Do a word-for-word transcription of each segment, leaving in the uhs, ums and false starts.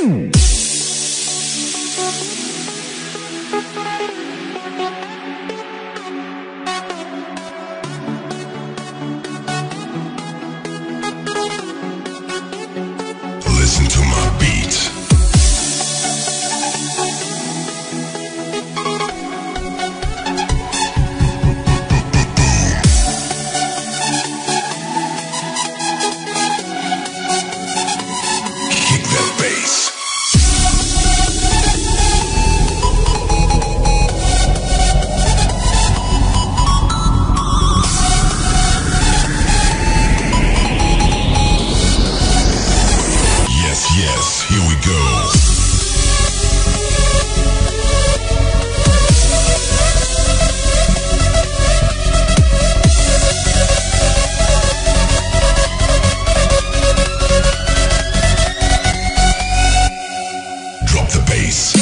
Listen to my beat. Yes, here we go. Drop the bass.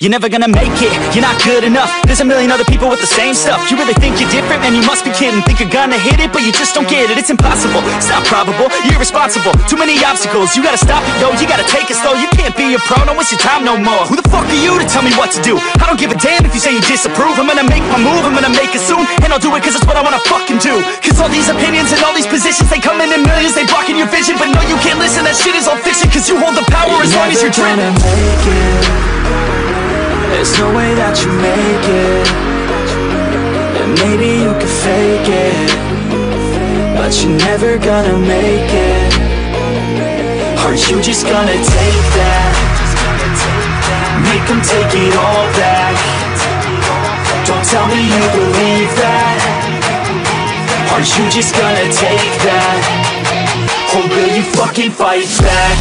you're never gonna make it. You're not good enough, there's a million other people with the same stuff. You really think you're different? Man, you must be kidding. Think you're gonna hit it, but you just don't get it. It's impossible, it's not probable, you're irresponsible. Too many obstacles, you gotta stop it, yo. You gotta take it slow, you can't be a pro. Don't waste your time no more. Who the fuck are you to tell me what to do? I don't give a damn if you say you disapprove. I'm gonna make my move, I'm gonna make it soon. And I'll do it cause it's what I wanna fucking do. Cause all these opinions and all these positions, they come in in millions, they blocking your vision. But no, you can't listen, that shit is all fiction. Cause you hold the power as long as you're driven. Make it. There's no way that you make it. And maybe you could fake it, but you're never gonna make it. Are you just gonna take that? Make them take it all back. Don't tell me you believe that. Are you just gonna take that? Or will you fucking fight back?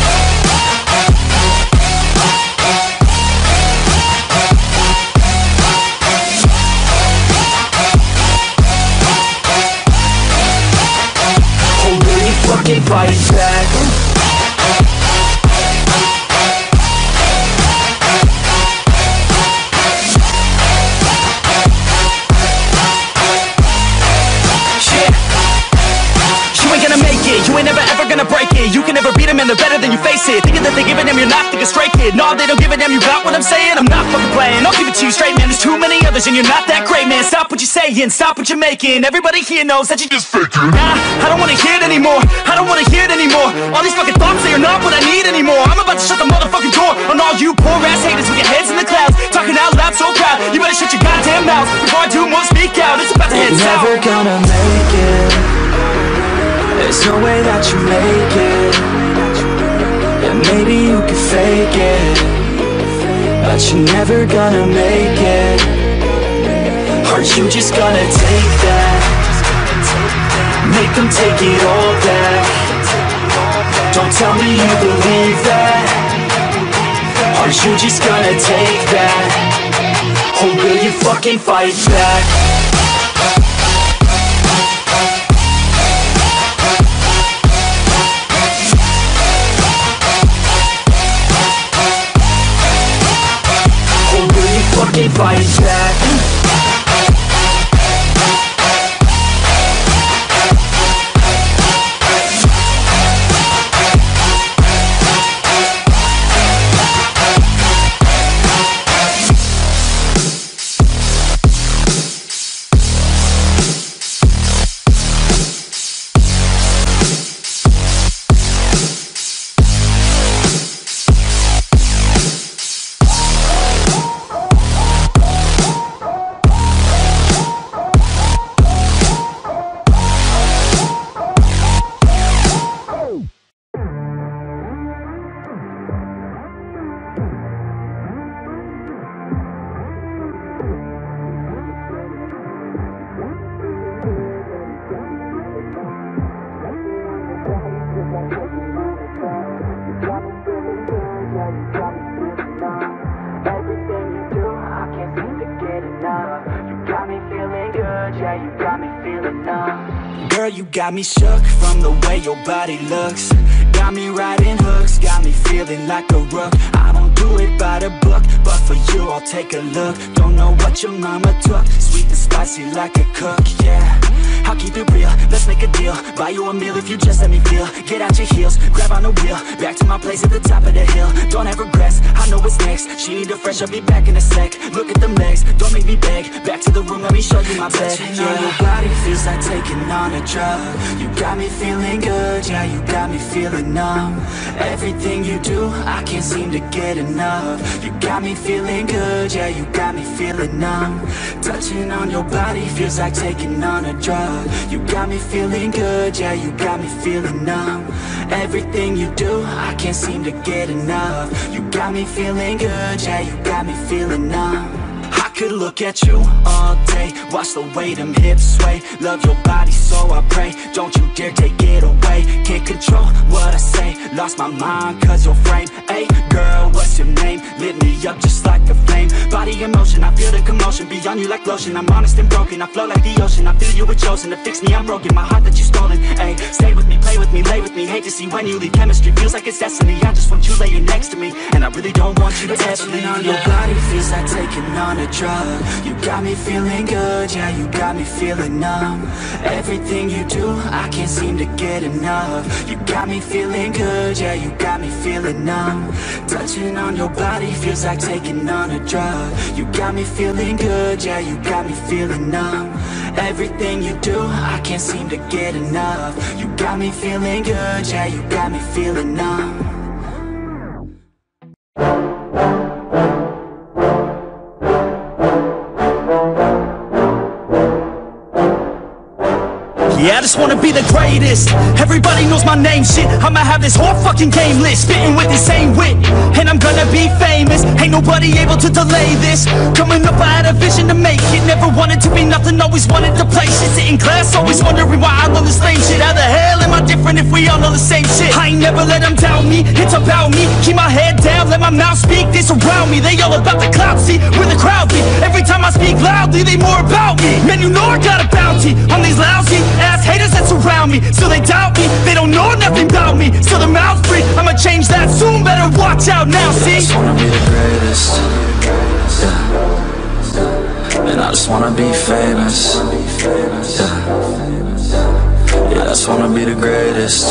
Or will you fucking fight back? You ain't never ever gonna break it. You can never beat them and they're better than you, face it. Thinking that they give a damn, you're not thinking straight, kid. No, they don't give a damn, you got what I'm saying? I'm not fucking playing, I'll give it to you straight, man. There's too many others and you're not that great, man. Stop what you're saying, stop what you're making. Everybody here knows that you just faking. Nah, I don't wanna hear it anymore, I don't wanna hear it anymore. All these fucking thoughts, they are not what I need anymore. I'm about to shut the motherfucking door on all you poor ass haters with your heads in the clouds, talking out loud so proud. You better shut your goddamn mouth before I do more speak out. It's about to head south. You're never gonna make it. There's no way that you make it. And maybe you could fake it, but you're never gonna make it. Are you just gonna take that? Make them take it all back. Don't tell me you believe that. Are you just gonna take that? Or will you fucking fight back? Fucking fight back. Girl, you got me shook from the way your body looks. Got me riding hooks, got me feeling like a rook. I don't do it by the book, but for you I'll take a look. Don't know what your mama took, sweet and spicy like a cook, yeah. I'll keep it real, let's make a deal. Buy you a meal if you just let me feel. Get out your heels, grab on the wheel. Back to my place at the top of the hill. Don't have regrets, I know what's next. She need a fresh, I'll be back in a sec. Look at them legs, don't make me beg. Back to the room, let me show you my bed. Touching on your body feels like taking on a drug. You got me feeling good, yeah, you got me feeling numb. Everything you do, I can't seem to get enough. You got me feeling good, yeah, you got me feeling numb. Touching on your body feels like taking on a drug. You got me feeling good, yeah, you got me feeling numb. Everything you do, I can't seem to get enough. You got me feeling good, yeah, you got me feeling numb. I could look at you all day, watch the way them hips sway. Love your body so I pray, don't you dare take it away. Can't control what I say, lost my mind cause your frame. Hey girl, what's your name? Lit me up just like a flame. Body in motion, I feel the commotion, be on you like lotion. I'm honest and broken, I flow like the ocean. I feel you were chosen to fix me, I'm broken. My heart that you stolen, hey. Stay with me, play with me, lay with me. Hate to see when you leave, chemistry feels like it's destiny. I just want you laying next to me, and I really don't want you to ever leave. On your body feels like taking on a drug. You got me feeling good, yeah, you got me feeling numb. Everything you do, I can't seem to get enough. You got me feeling good, yeah, you got me feeling numb. Touching on your body feels like taking on a drug. You got me feeling good, yeah, you got me feeling numb. Everything you do, I can't seem to get enough. You got me feeling good, yeah, you got me feeling numb. Yeah, I just wanna be the greatest. Everybody knows my name, shit. I'ma have this whole fucking game list, spitting with the same wit, and I'm gonna be famous. Ain't nobody able to delay this. Coming up, I had a vision to make it. Never wanted to be nothing, always wanted to play shit. Sit in class, always wondering why I love this lame shit. How the hell am I different if we all know the same shit? I ain't never let them doubt me, it's about me. Keep my head down, let my mouth speak. They surround me, they all about the clout, see where the crowd be. Every time I speak loudly, they more about me. Man, you know I got a bounty on these lousy ass haters that surround me. So they doubt me, they don't know nothing about me. So their mouths free, I'ma change that soon. Better watch out now, see? I just wanna be the greatest, yeah. And I just wanna be famous, yeah. Yeah, I just wanna be the greatest,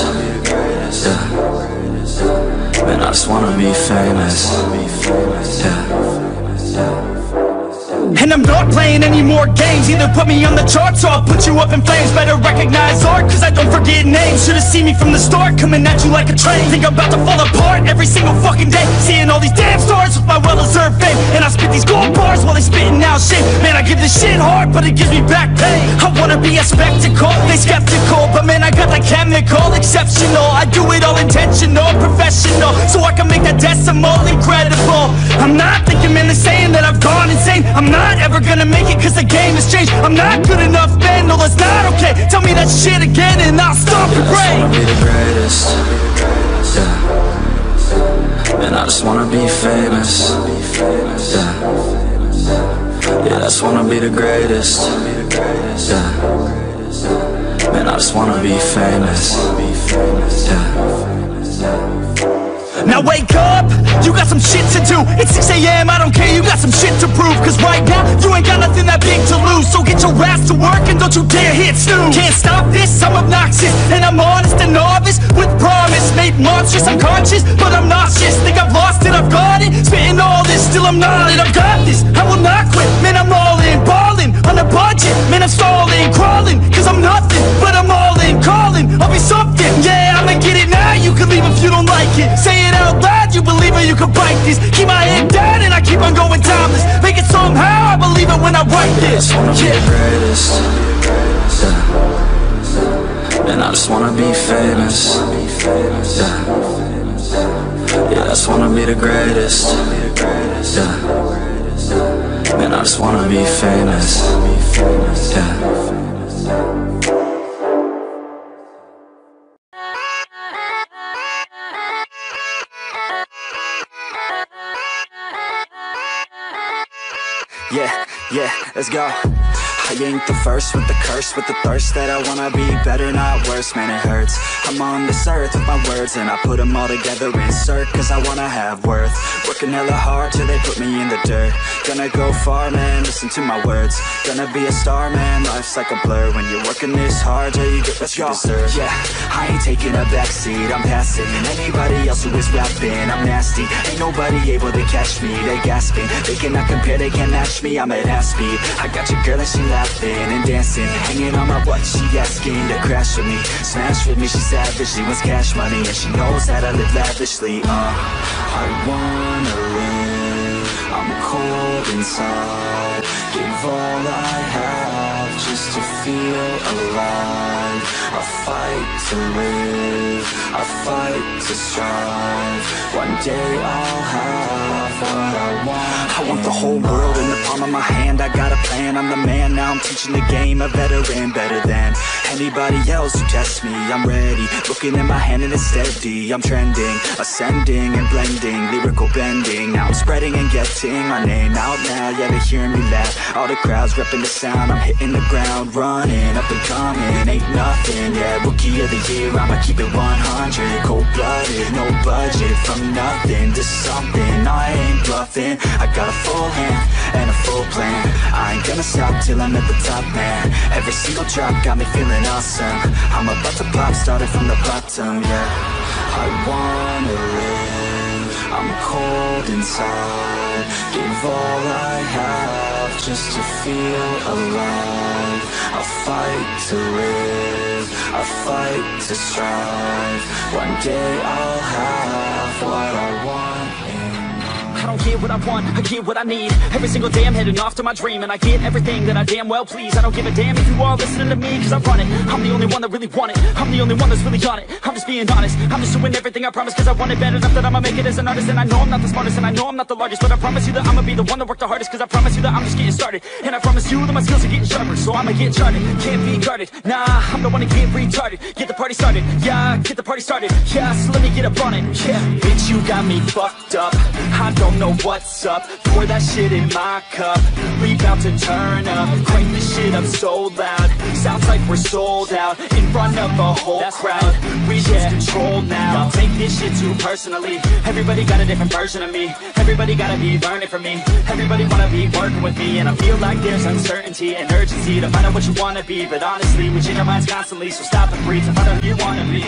yeah. And I just wanna be famous, yeah. And I'm not playing any more games. Either put me on the charts or I'll put you up in flames. Better recognize art, cause I don't forget names. Should've seen me from the start, coming at you like a train. Think I'm about to fall apart every single fucking day. Seeing all these damn stars with my well-deserved fame. And I spit these gold bars while they spitting out shit. Man, I give this shit hard, but it gives me back pain. I wanna be a spectacle, they skeptical. But man, I got that chemical, exceptional. I do it all intentional, professional. So I can make that decimal incredible. I'm not thinking, man, they're saying that I've gone insane. I'm not ever gonna make it cause the game has changed. I'm not good enough, man, no that's not okay. Tell me that shit again and I'll stop your brain. I just wanna be the greatest, yeah. And I just wanna be famous, yeah. Yeah, I just wanna be the greatest, yeah. Man, I just wanna be famous, yeah. Now wake up, you got some shit to do. It's six A M, I don't care, you got some shit to prove. Cause right now, you ain't got nothing that big to lose. So get your ass to work and don't you dare hit snooze. Can't stop this, I'm obnoxious, and I'm honest and novice with promise. Made monstrous, I'm conscious, but I'm nauseous. Think I've lost it, I've got it. Spitting all this, still I'm not it. I've got this, I will not quit. Man, I'm all in, balling, on a budget. Man, I'm stalling, crawling, cause I'm nothing, but I'm all in, calling, I'll be something. Yeah, I'ma get it now, you can leave if you don't like it. Say it out loud, you believe it, you can bite this. Keep my head down and I keep on going timeless. Make it somehow, I believe it when I write this. I just wanna yeah. be the greatest, yeah. And I just wanna be famous, yeah. Yeah, I just wanna be the greatest, yeah. Man, I just wanna be famous, yeah. Yeah, yeah, let's go. I ain't the first with the curse, with the thirst that I wanna be better, not worse, man it hurts. I'm on this earth with my words and I put them all together, insert, cause I wanna have worth. Working hella hard till they put me in the dirt. Gonna go far, man, listen to my words. Gonna be a star, man, life's like a blur. When you're working this hard till you get what you deserve. Yeah, I ain't taking a backseat, I'm passing anybody else who is rapping, I'm nasty. Ain't nobody able to catch me, they gasping. They cannot compare, they can't match me, I'm at half speed. I got your girl and she laughing and dancing, hanging on my butt, she asking to crash with me. Smash with me, she savage, she wants cash money, and she knows that I live lavishly. Uh, I wanna live, I'm cold inside. Give all I have just to feel alive. I fight to live, I fight to strive. One day I'll have what I want. I want the whole world in the palm of my hand. I got a plan, I'm the man. Now I'm teaching the game, a veteran, better than anybody else who tests me. I'm ready, looking at my hand and it's steady. I'm trending, ascending and blending, lyrical bending. Now I'm spreading and getting my name out now. Yeah, they hearing me laugh, all the crowds repping the sound. I'm hitting the ground, running, up and coming, ain't nothing. Yeah, rookie of the year, I'ma keep it one hundred. Cold-blooded, no budget, from nothing to something. I ain't bluffing, I got a full hand and a full plan. I ain't gonna stop till I'm at the top, man. Every single drop got me feeling awesome. I'm about to pop, started from the bottom, yeah. I wanna live, I'm cold inside. Give all I have just to feel alive. I fight to live, I fight to strive. One day I'll have what I want. I don't get what I want, I get what I need. Every single day I'm heading off to my dream, and I get everything that I damn well please. I don't give a damn if you all listening to me, cause I run it. I'm the only one that really want it, I'm the only one that's really on it. I'm just being honest, I'm just doing everything I promise, cause I want it bad enough that I'ma make it as an artist. And I know I'm not the smartest, and I know I'm not the largest, but I promise you that I'ma be the one that worked the hardest. Cause I promise you that I'm just getting started, and I promise you that my skills are getting sharper. So I'ma get charted, can't be guarded. Nah, I'm the one to get retarded. Get the party started, yeah, get the party started. Yeah, so let me get up on it, yeah. Bitch, you got me fucked up, I don't know what's up. Pour that shit in my cup, we bout to turn up. Crank this shit up so loud, sounds like we're sold out. In front of a whole That's crowd, right. We lose control now. I'll take this shit too personally. Everybody got a different version of me, everybody gotta be learning from me. Everybody wanna be working with me, and I feel like there's uncertainty and urgency to find out what you wanna be. But honestly, we change our minds constantly, so stop and breathe to find out who you wanna be.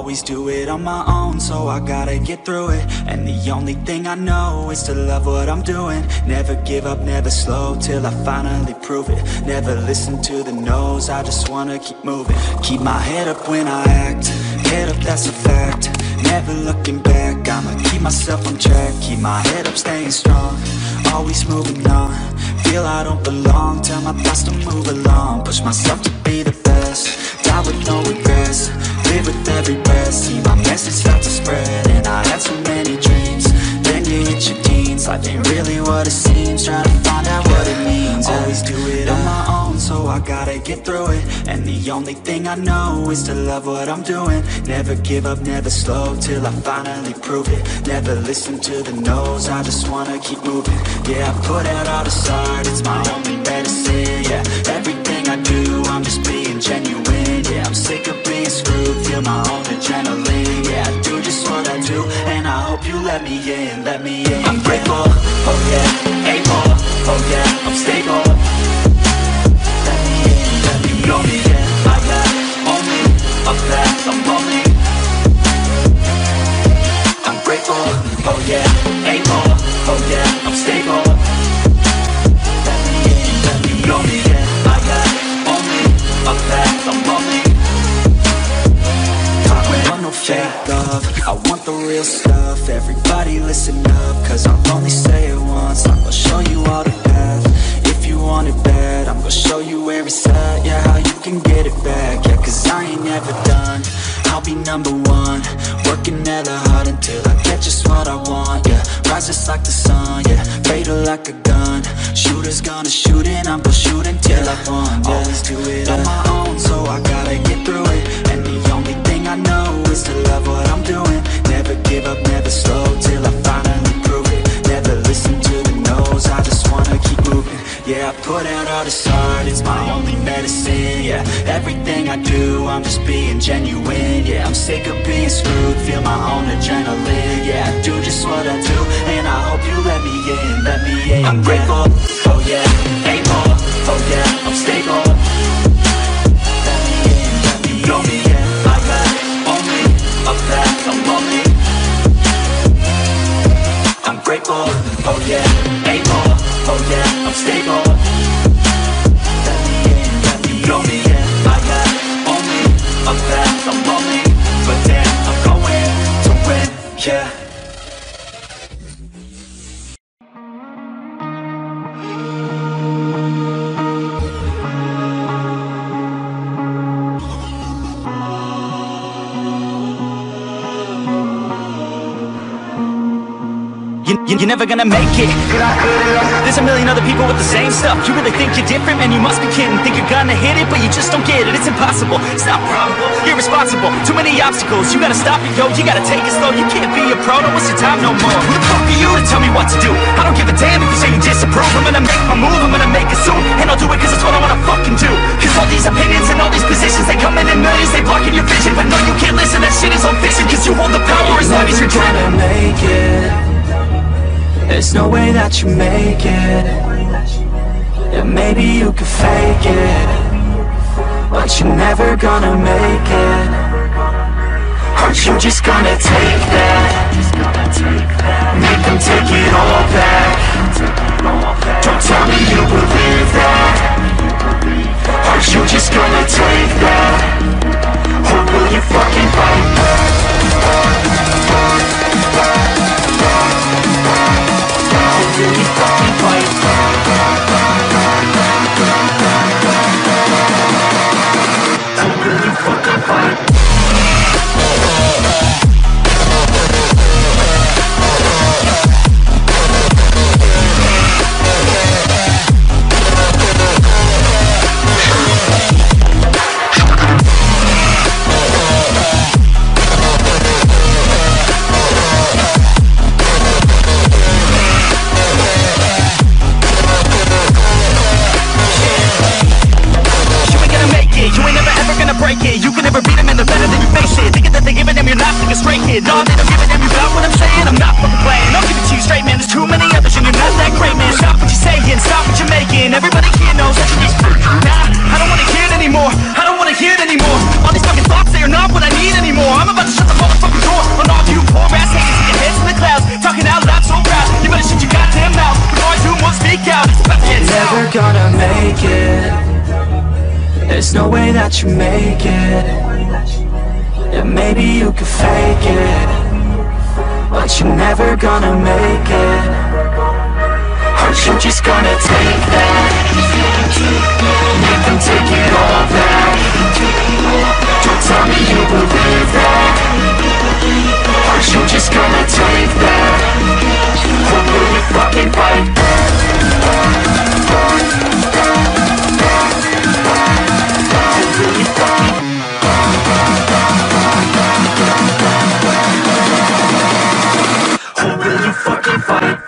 always do it on my own, so I gotta get through it. And the only thing I know is to love what I'm doing. Never give up, never slow, till I finally prove it. Never listen to the no's, I just wanna keep moving. Keep my head up when I act, head up, that's a fact. Never looking back, I'ma keep myself on track. Keep my head up, staying strong, always moving on. Feel I don't belong, tell my thoughts to move along. Push myself to be the best, die with no regrets. Live with every breath, see my message start to spread. And I had so many dreams, then you hit your teens. Life ain't really what it seems, try to find out what it means. Always do it on my own, so I gotta get through it. And the only thing I know is to love what I'm doing. Never give up, never slow, till I finally prove it. Never listen to the no's, I just wanna keep moving. Yeah, I put out all this art, it's my only medicine. Yeah, everything I do, I'm just being genuine. Yeah, I'm sick of being screwed, feel my own adrenaline. Yeah, I do just what I do, and I hope you let me in, let me in. I'm grateful, oh yeah, able, oh yeah, I'm stable. Let me in, let me know me, yeah, I got only a path, I'm lonely. I'm grateful, oh yeah, able, oh yeah, I'm stable. Let me in, let me know me, yeah, I got only a path, I'm lonely. I want no fake love, I want the real stuff. Everybody listen up, cause I'll only say it once. I'm gonna show you all the path, if you want it bad. I'm gonna show you where it's at, yeah, how you can get it back. Yeah, cause I ain't never done, I'll be number one. Working hella hard until I get just what I want. Yeah, rise just like the sun, yeah, fatal like a gun. Shooters gonna shoot and I'm gonna shoot until I won. Yeah, always do it on my own, so I gotta get through it. And the only thing I know is to love what I'm doing. Never give up, never slow, till I finally prove it. Never listen to the no's, I just wanna keep moving. Yeah, I put out all this art, it's my only medicine. Yeah, everything I do, I'm just being genuine. Yeah, I'm sick of being screwed, feel my own adrenaline. Yeah, I do just what I do, and I hope you let me in, let me in. I'm grateful, oh yeah, able, oh yeah, I'm stable. Let me in, let me know me, yeah, I got only a path, I'm lonely. I'm grateful, oh yeah, able, oh yeah, I'm stable. Let me in, let me know me, yeah, I got only a path, I'm lonely. But damn, I'm going to win, yeah. You, you, you're never gonna make it. There's a million other people with the same stuff. You really think you're different? Man, you must be kidding. Think you're gonna hit it, but you just don't get it. It's impossible, it's not probable, irresponsible. Too many obstacles, you gotta stop it, yo. You gotta take it slow, you can't be a pro. Don't waste your time no more. Who the fuck are you to tell me what to do? I don't give a damn if you say you disapprove. I'm gonna make my move, I'm gonna make it soon. And I'll do it cause it's what I wanna fucking do. Cause all these opinions and all these positions, they come in in millions, they blocking your vision. But no, you can't listen, that shit is all fiction. Cause you hold the power as long as you're dreaming. Make it. There's no way that you make it. Yeah, maybe you could fake it, but you're never gonna make it. Aren't you just gonna take that? Make them take it all back. Don't tell me you believe that. Aren't you just gonna take that? Or will you fucking fight back? Will you fucking fight back? Or will you fucking fight back? You can never beat them and they're better than you face it. Thinking that they're giving them, you're not like a straight kid. No, they don't give a damn, you got what I'm saying. I'm not fucking playing, I'll give it to you straight, man. There's too many others and you're not that great, man. Stop what you're saying, stop what you're making. Everybody here knows that you're just fake. Nah, I don't wanna hear it anymore, I don't wanna hear it anymore. All these fucking thoughts, they are not what I need anymore. I'm about to shut There's no way that you make it. Yeah, maybe you could fake it, but you're never gonna make it. Aren't you just gonna take that? Make them take it all back. Don't tell me you believe that. Aren't you just gonna take that? Or will you fucking fight back? Fucking fight.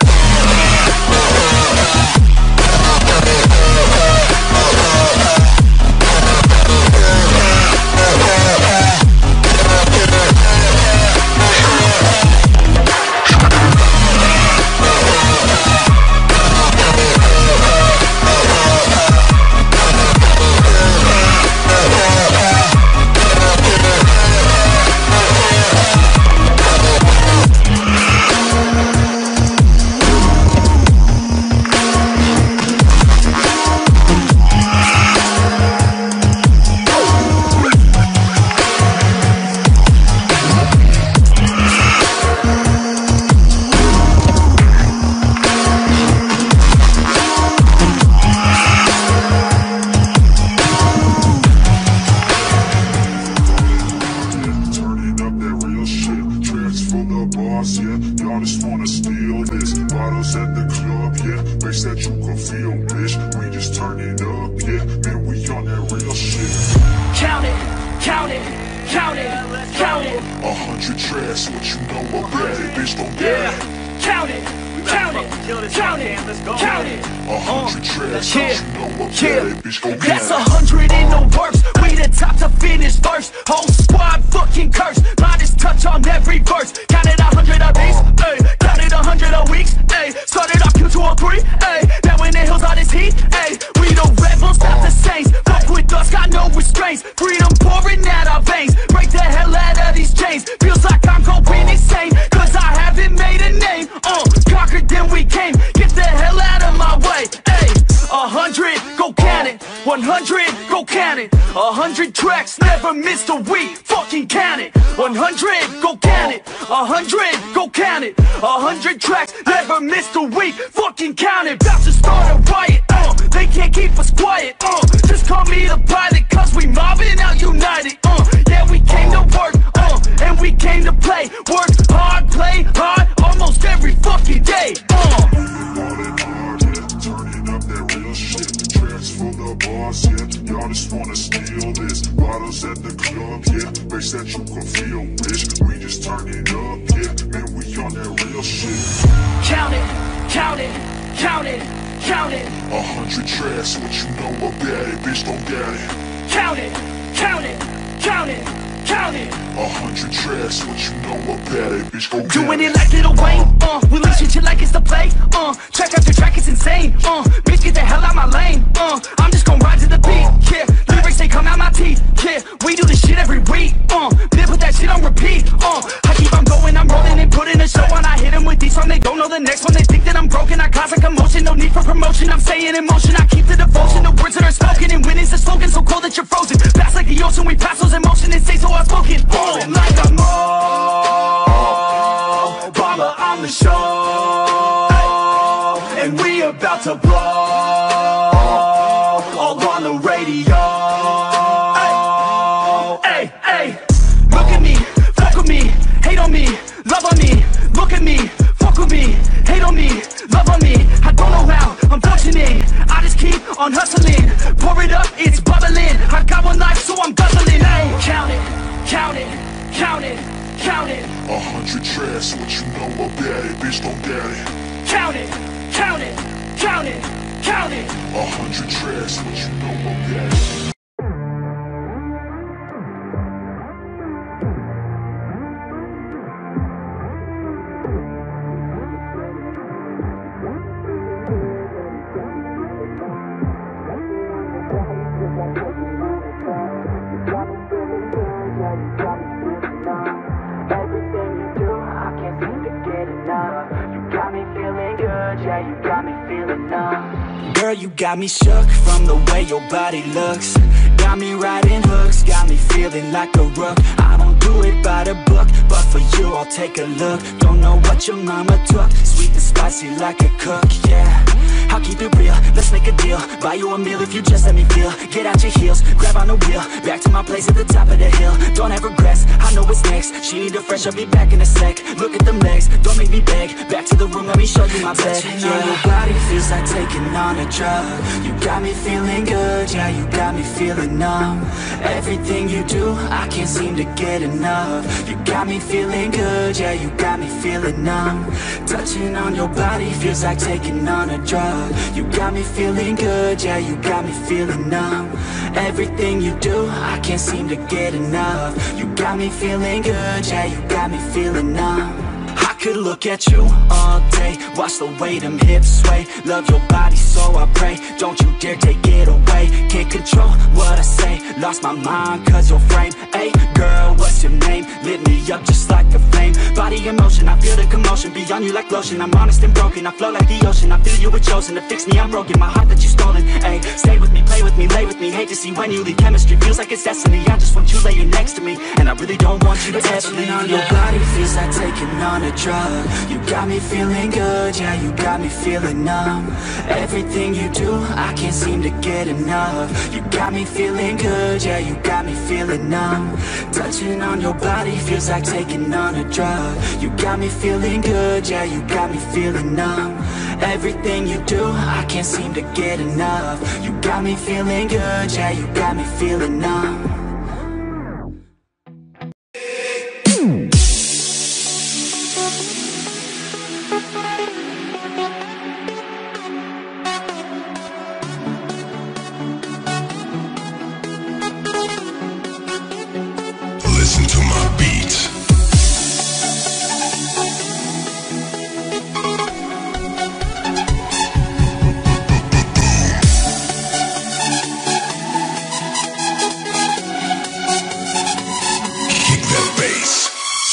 That's a hundred in the works. We the top to finish first. Whole squad fucking cursed. Modest touch on every verse. Counted a hundred a piece, ayy. Counted a hundred a weeks, ayy. Started off Q two oh three, ayy. Now in the hills all this heat, ayy. We the rebels, not the saints. Fuck with us, got no restraints. Freedom pouring out our veins. Break the hell out of these chains. Feels like I'm going insane, cause I haven't made a name. Uh, conquered then we came. Get the hell out of my way, ayy. A hundred, go count it. One hundred, go count it. A hundred tracks, never missed a week. Fucking count it. One hundred, go count it. A hundred, go count it. A hundred tracks, never missed a week. Fucking count it. About to start a riot. Uh, they can't keep us quiet. Uh, just call me the pilot, cause we mobbing out united. Uh, yeah, we came to work. Uh, and we came to play. Work hard, play hard, almost every fucking day. Uh. Bars, yeah, y'all just wanna steal this. Bottles at the club, yeah, bass that you can feel, bitch. We just turn it up, yeah, man, we on that real shit. Count it, count it, count it, count it. A hundred tracks, what you know about it, bitch, don't doubt it. Count it, count it, count it, count it. A hundred tracks, what you know about it, bitch, go doing it like Lil Wayne, uh, we leash shit like it's the play, uh, track after track, it's insane, uh, bitch, get the hell out my lane, uh, I'm just gon' ride to the beat, yeah, lyrics, they come out my teeth, yeah, we do this shit every week, uh, then put that shit on repeat, uh, I keep on going, I'm rolling and putting a show on, I hit them with these songs, they don't know the next one, they think that I'm broken, I cause a commotion, no need for promotion, I'm staying in motion, I keep the devotion, the words that are spoken, and when it's a slogan so cold that you're frozen, fast like the ocean, we pass those emotions and stay so outspoken, uh, like I'm Obama on the show, and we about to blow, all on the radio. Hey, hey, look at me, fuck with me, hate on me, love on me. Look at me, fuck with me, hate on me, love on me. I don't know how I'm functioning, I just keep on hustling. Pour it up, it's bubbling. I got one life, so I'm guzzling. Hey, count it, count it, count it, count it. A hundred tracks, what you know about it, bitch, don't doubt it. Count it, count it, count it, count it. A hundred tracks, what you know about it. Yeah, you got me feeling numb. Girl, you got me shook from the way your body looks. Got me riding hooks, got me feeling like a rook. I don't do it by the book, but for you I'll take a look. Don't know what your mama took, sweet and spicy like a cook, yeah. I'll keep it real, let's make a deal. Buy you a meal if you just let me feel. Get out your heels, grab on the wheel. Back to my place at the top of the hill. Don't have regrets, I know what's next. She need a fresh, I'll be back in a sec. Look at them legs, don't make me beg. Back to the room, let me show you my bed. Touching on your body feels like taking on a drug. You got me feeling good, yeah, you got me feeling numb. Everything you do, I can't seem to get enough. You got me feeling good, yeah, you got me feeling numb. Touching on your body feels like taking on a drug. You got me feeling good, yeah, you got me feeling numb. Everything you do, I can't seem to get enough. You got me feeling good, yeah, you got me feeling numb. I could look at you all day, watch the way them hips sway. Love your body so I pray, don't you dare take it away. Can't control what I say, lost my mind cause your frame. Hey girl, what's your name? Lit me up just like a flame. Body in motion, I feel the commotion. Beyond you like lotion, I'm honest and broken. I flow like the ocean, I feel you were chosen to fix me, I'm broken. My heart that you stolen, hey. Stay with me, play with me, lay with me. Hate to see when you leave, chemistry feels like it's destiny. I just want you laying next to me, and I really don't want you to ever leave. On your body feels like taking on a drug. You got me feeling good, yeah, you got me feeling numb. Everything you do, I can't seem to get enough. You got me feeling good, yeah, you got me feeling numb. Touching on your body feels like taking on a drug. You got me feeling good, yeah, you got me feeling numb. Everything you do, I can't seem to get enough. You got me feeling good, yeah, you got me feeling numb. Listen to my beat. Kick that bass.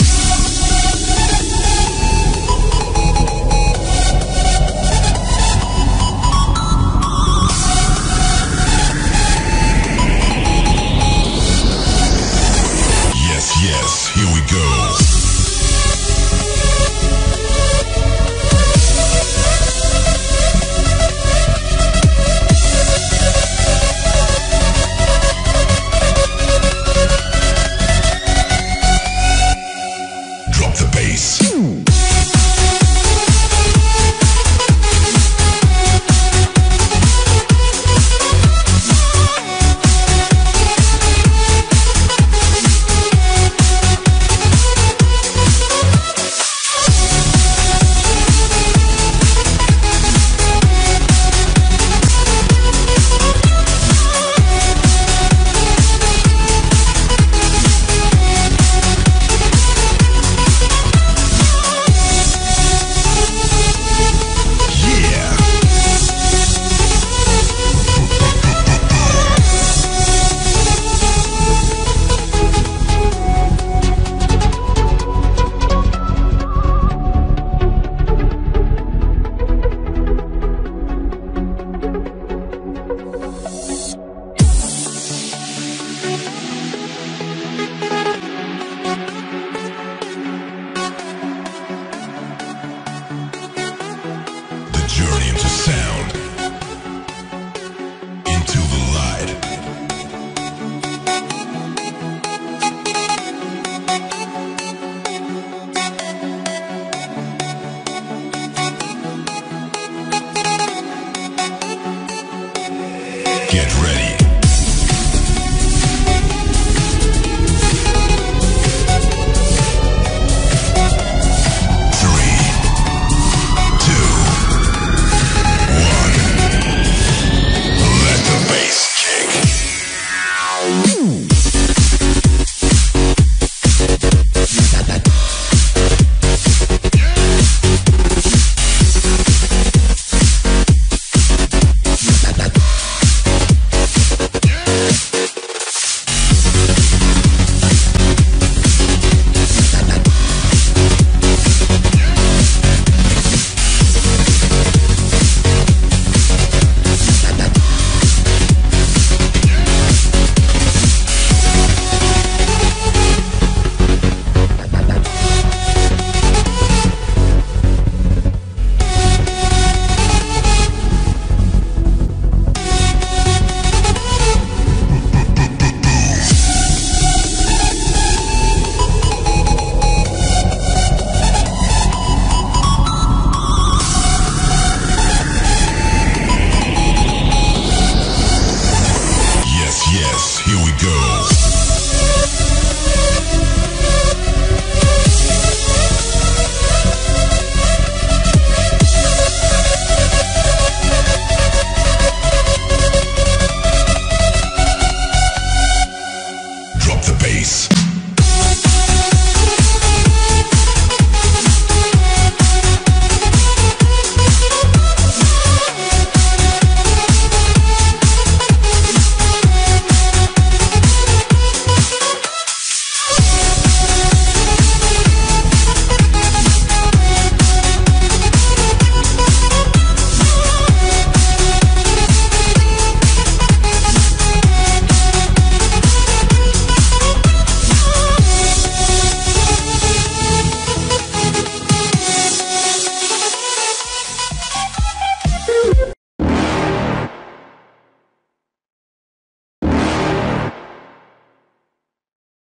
Yes, here we go. Drop the bass. Journey into sound, into the light. Get ready.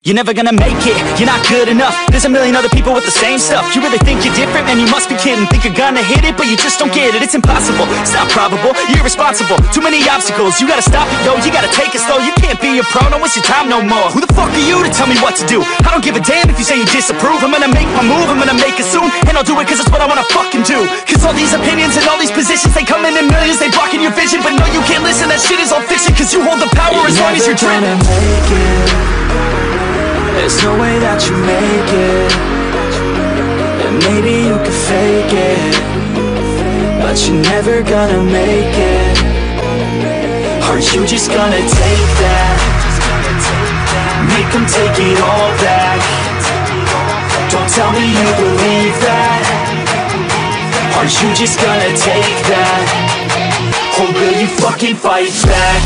You're never gonna make it, you're not good enough. There's a million other people with the same stuff. You really think you're different? Man, you must be kidding. Think you're gonna hit it, but you just don't get it. It's impossible, it's not probable, you're irresponsible. Too many obstacles, you gotta stop it, yo. You gotta take it slow, you can't be a pro. Don't waste your time no more. Who the fuck are you to tell me what to do? I don't give a damn if you say you disapprove. I'm gonna make my move, I'm gonna make it soon. And I'll do it cause it's what I wanna fucking do. Cause all these opinions and all these positions, they come in in millions, they blocking your vision. But no, you can't listen, that shit is all fiction. Cause you hold the power You're as long as you're never dreaming. gonna make it. There's no way that you make it. And maybe you could fake it, but you're never gonna make it. Are you just gonna take that? Make them take it all back. Don't tell me you believe that. Are you just gonna take that? Or will you fucking fight back?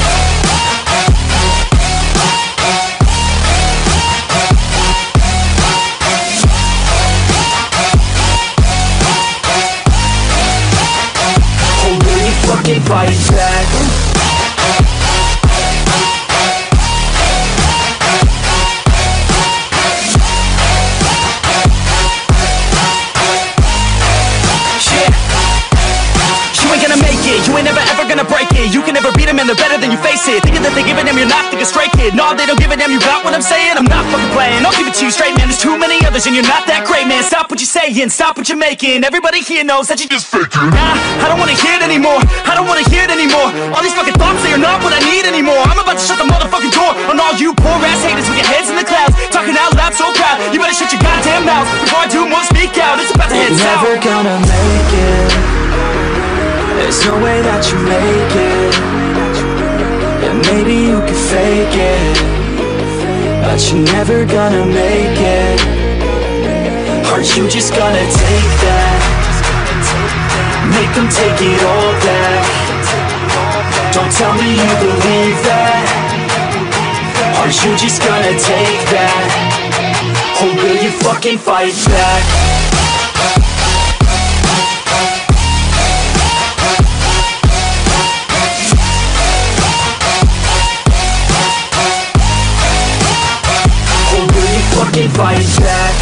Fucking fight back. You ain't never ever gonna break it. You can never beat them and they're better than you face it. Thinking that they giving them, you're not thinking straight, kid. No, they don't give a damn, you got what I'm saying? I'm not fucking playing, I'll give it to you straight, man. There's too many others and you're not that great, man. Stop what you're saying, stop what you're making. Everybody here knows that you just faking. Nah, I don't wanna hear it anymore, I don't wanna hear it anymore. All these fucking thoughts, they are not what I need anymore. I'm about to shut the motherfucking door on all you poor ass haters with your heads in the clouds, talking out loud so proud. You better shut your goddamn mouth before I do more speak out. It's about to head south. You're never gonna make it. There's no way that you make it. And maybe you could fake it, but you're never gonna make it. Are you just gonna take that? Make them take it all back. Don't tell me you believe that. Are you just gonna take that? Or will you fucking fight back? Fight back.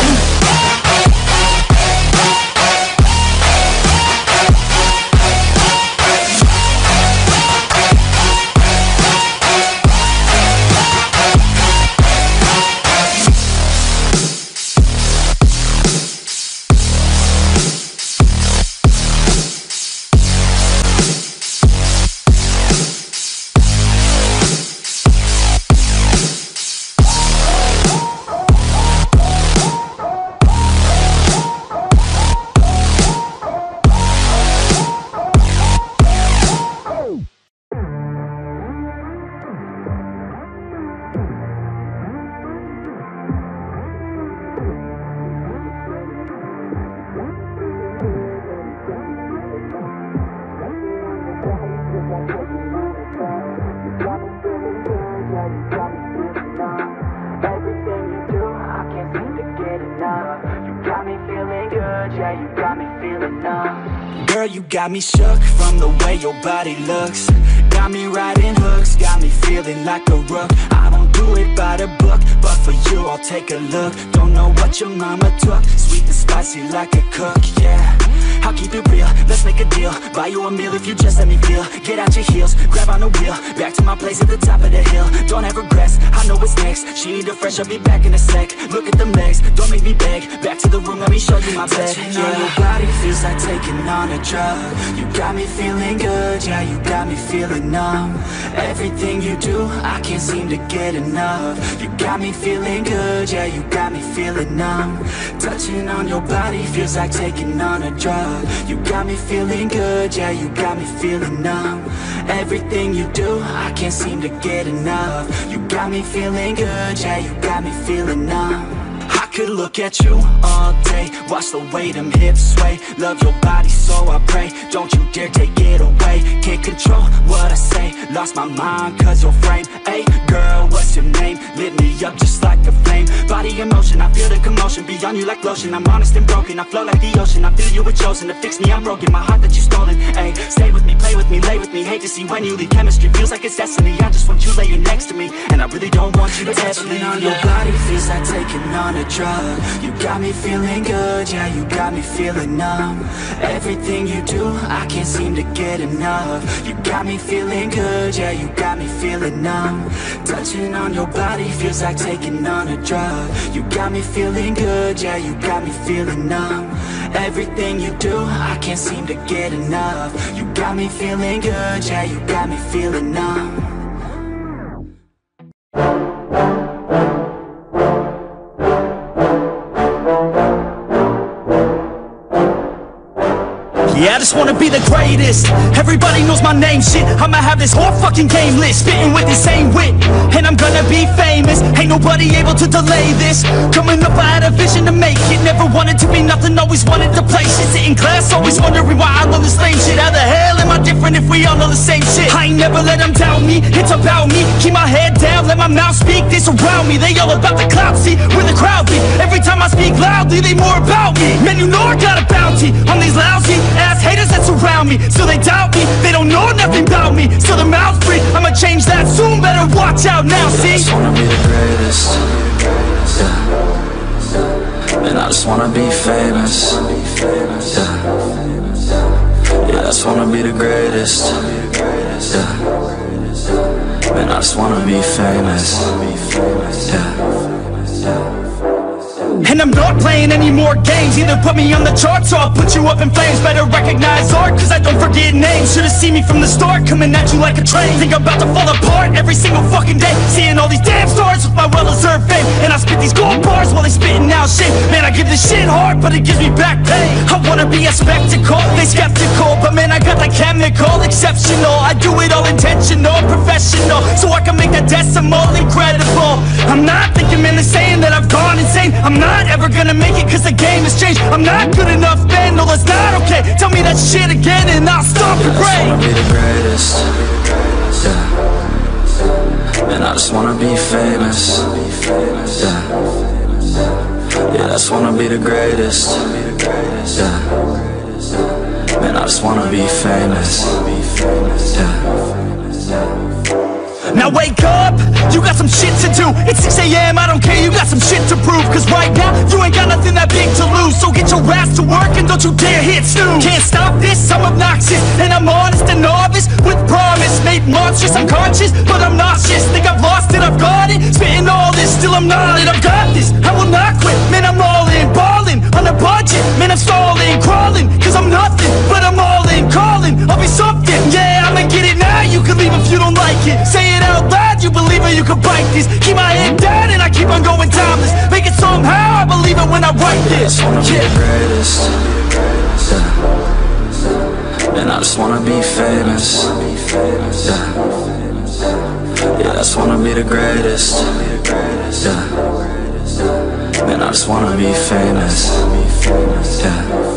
Girl, you got me shook from the way your body looks. Got me riding hooks, got me feeling like a rook. I don't do it by the book, but for you I'll take a look. Don't know what your mama took, sweet and spicy like a cook, yeah. I'll keep it real, let's make a deal. Buy you a meal if you just let me feel. Get out your heels, grab on the wheel. Back to my place at the top of the hill. Don't have regrets, I know what's next. She need a fresh, I'll be back in a sec. Look at them legs, don't make me beg. Back to the room, let me show you my bed. Touching on your body feels like taking on a drug. You got me feeling good, yeah, you got me feeling numb. Everything you do, I can't seem to get enough. You got me feeling good, yeah, you got me feeling numb. Touching on your body feels like taking on a drug. You got me feeling good, yeah, you got me feeling numb. Everything you do, I can't seem to get enough. You got me feeling good, yeah, you got me feeling numb. I could look at you all day, watch the way them hips sway. Love your body so I pray, don't you dare take it away. Can't control what I say, lost my mind cause your frame. Hey girl, what's your name? Lit me up just like a flame. Body in motion, I feel the commotion, be on you like lotion. I'm honest and broken, I flow like the ocean. I feel you were chosen to fix me, I'm broken. My heart that you stolen, hey. Stay with me, play with me, lay with me. Hate to see when you leave, chemistry feels like it's destiny. I just want you laying next to me, and I really don't want you to ever leave. On your body feels like taking on a drug. You got me feeling good, yeah, you got me feeling numb. Everything you do, I can't seem to get enough. You got me feeling good, yeah, you got me feeling numb. Touching on your body feels like taking on a drug. You got me feeling good, yeah, you got me feeling numb. Everything you do, I can't seem to get enough. You got me feeling good, yeah, you got me feeling numb. Yeah, I just wanna be the greatest. Everybody knows my name, shit. I'ma have this whole fucking game list, spitting with the same wit, and I'm gonna be famous. Ain't nobody able to delay this. Coming up, I had a vision to make it. Never wanted to be nothing, always wanted to play shit. Sit in class, always wondering why I love this lame shit. How the hell am I different if we all know the same shit? I ain't never let them doubt me, it's about me. Keep my head down, let my mouth speak. They surround me, they all about the clout, see where the crowd be. Every time I speak loudly, they more about me. Man, you know I got a bounty on these lousy ass haters that surround me. Still they doubt me, they don't know nothing about me. Still their mouths free, I'ma change that soon. Better watch out now, see? I just wanna be the greatest, yeah. And I just wanna be famous, yeah. Yeah, I just wanna be the greatest, yeah. And I just wanna be famous, yeah. And I'm not playing any more games. Either put me on the charts or I'll put you up in flames. Better recognize art, cause I don't forget names. Should've seen me from the start, coming at you like a train. Think I'm about to fall apart every single fucking day. Seeing all these damn stars with my well-deserved fame. And I spit these gold bars while they spitting out shit. Man, I give this shit hard, but it gives me back pain. I wanna be a spectacle, they skeptical, but man, I got the chemical, exceptional. I do it all intentional, professional, so I can make that decimal incredible. I'm not thinking, man, they're saying that I've gone insane. I'm not ever gonna make it cause the game has changed. I'm not good enough, man, no that's not okay. Tell me that shit again and I'll stop yeah, and pray. I just wanna be the greatest, yeah. And I just wanna be famous, yeah. Yeah, I just wanna be the greatest, yeah. Man, I just wanna be famous, yeah. Now wake up, you got some shit to do. It's six A M, I don't care, you got some shit to prove. Cause right now, you ain't got nothing that big to lose. So get your ass to work and don't you dare hit snooze. Can't stop this, I'm obnoxious, and I'm honest and novice with promise. Made monstrous, I'm conscious, but I'm nauseous. Think I've lost it, I've got it. Spitting all this, still I'm not it. I've got this, I will not quit. Man, I'm all in, ballin', on a budget. Man, I'm stalling, crawling, cause I'm nothing, but I'm all in, calling. I'll be something, yeah, I'ma get it now. You can leave if you don't like it. Say it out loud, you believe it, you can bite this. Keep my head down and I keep on going timeless. Make it somehow, I believe it when I write this. I just wanna yeah. be the greatest, yeah. And I just wanna be famous, yeah. Yeah, I just wanna be the greatest, yeah. Man, I just wanna be famous, yeah.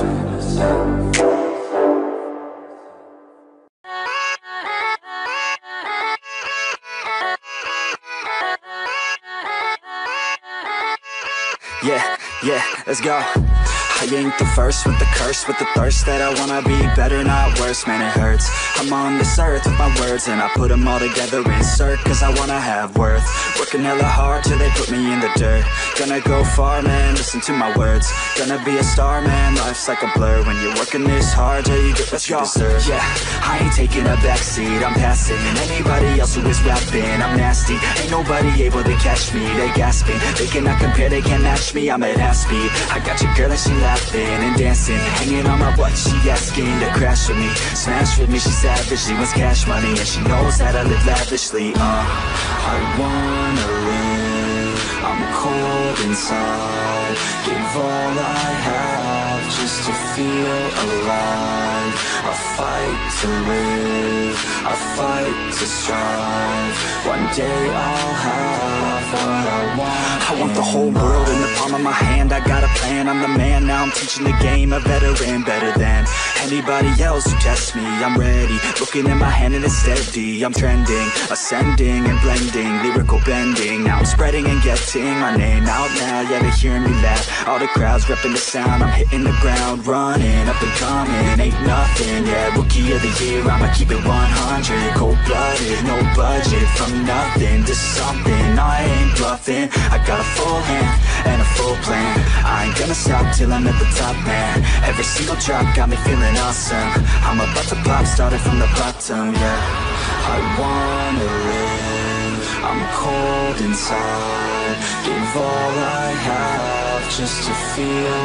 Yeah, yeah, let's go. I ain't the first with the curse, with the thirst that I wanna be better, not worse, man it hurts. I'm on this earth with my words and I put them all together, insert, cause I wanna have worth. Working hella hard till they put me in the dirt. Gonna go far, man, listen to my words. Gonna be a star, man, life's like a blur. When you're working this hard, yeah, you get what you deserve. Yeah, I ain't taking a backseat, I'm passing anybody else who is rapping. I'm nasty, ain't nobody able to catch me. They gasping, they cannot compare, they can't match me. I'm at half speed, I got your girl and she laughing and dancing, hanging on my butt, she asking to crash with me. Smash with me, she savage, she wants cash money, and she knows that I live lavishly. Uh, I wanna live, I'm cold inside. Give all I have just to feel alive. I fight to live, I fight to strive. One day I'll have what I want. I want the whole world in the palm of my hand. I got a plan, I'm the man. Now I'm teaching the game, a veteran, better than anybody else who tests me. I'm ready, looking at my hand and it's steady. I'm trending, ascending and blending, lyrical bending. Now I'm spreading and getting my name out now. Yeah, they're hearing me laugh, all the crowds repping the sound. I'm hitting the ground, running, up and coming, ain't nothing. Yeah, rookie of the year, I'ma keep it one hundred. Cold-blooded, no budget, from nothing to something. I ain't bluffing, I got a full hand and a full plan. I ain't gonna stop till I'm at the top, man. Every single drop got me feeling awesome. I'm about to pop, started from the bottom, yeah. I wanna live, I'm cold inside. Give all I have just to feel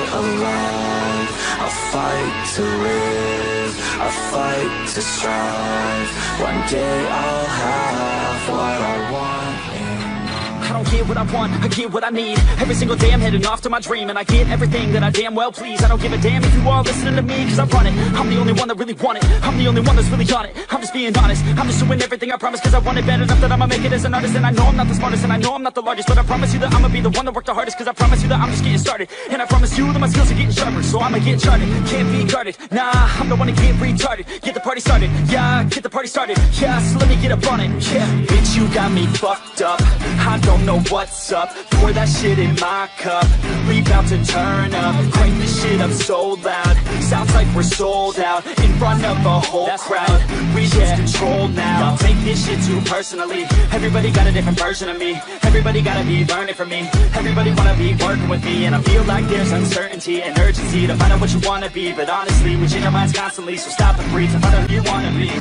alive. I fight to live, I fight to strive. One day I'll have what I want in I don't get what I want, I get what I need. Every single day I'm heading off to my dream, and I get everything that I damn well please. I don't give a damn if you all listening to me, cause I run it. I'm the only one that really want it, I'm the only one that's really on it. I'm just being honest, I'm just doing everything I promise, cause I want it bad enough that I'ma make it as an artist. And I know I'm not the smartest, and I know I'm not the largest, but I promise you that I'ma be the one that worked the hardest. Cause I promise you that I'm just getting started, and I promise you that my skills are getting sharper. So I'ma get charted, can't be guarded. Nah, I'm the one that get retarded. Get the party started, yeah, get the party started. Yeah, so let me get up on it, yeah. Bitch, you got me fucked up, I don't know what's up. Pour that shit in my cup, we bout to turn up. Crank this shit up so loud, sounds like we're sold out. In front of a whole That's crowd, right. we yeah. lose control now. Y'all take this shit too personally, everybody got a different version of me. Everybody gotta be learning from me, everybody wanna be working with me. And I feel like there's uncertainty and urgency to find out what you wanna be. But honestly, we change our minds constantly, so stop and breathe to find out who you wanna be.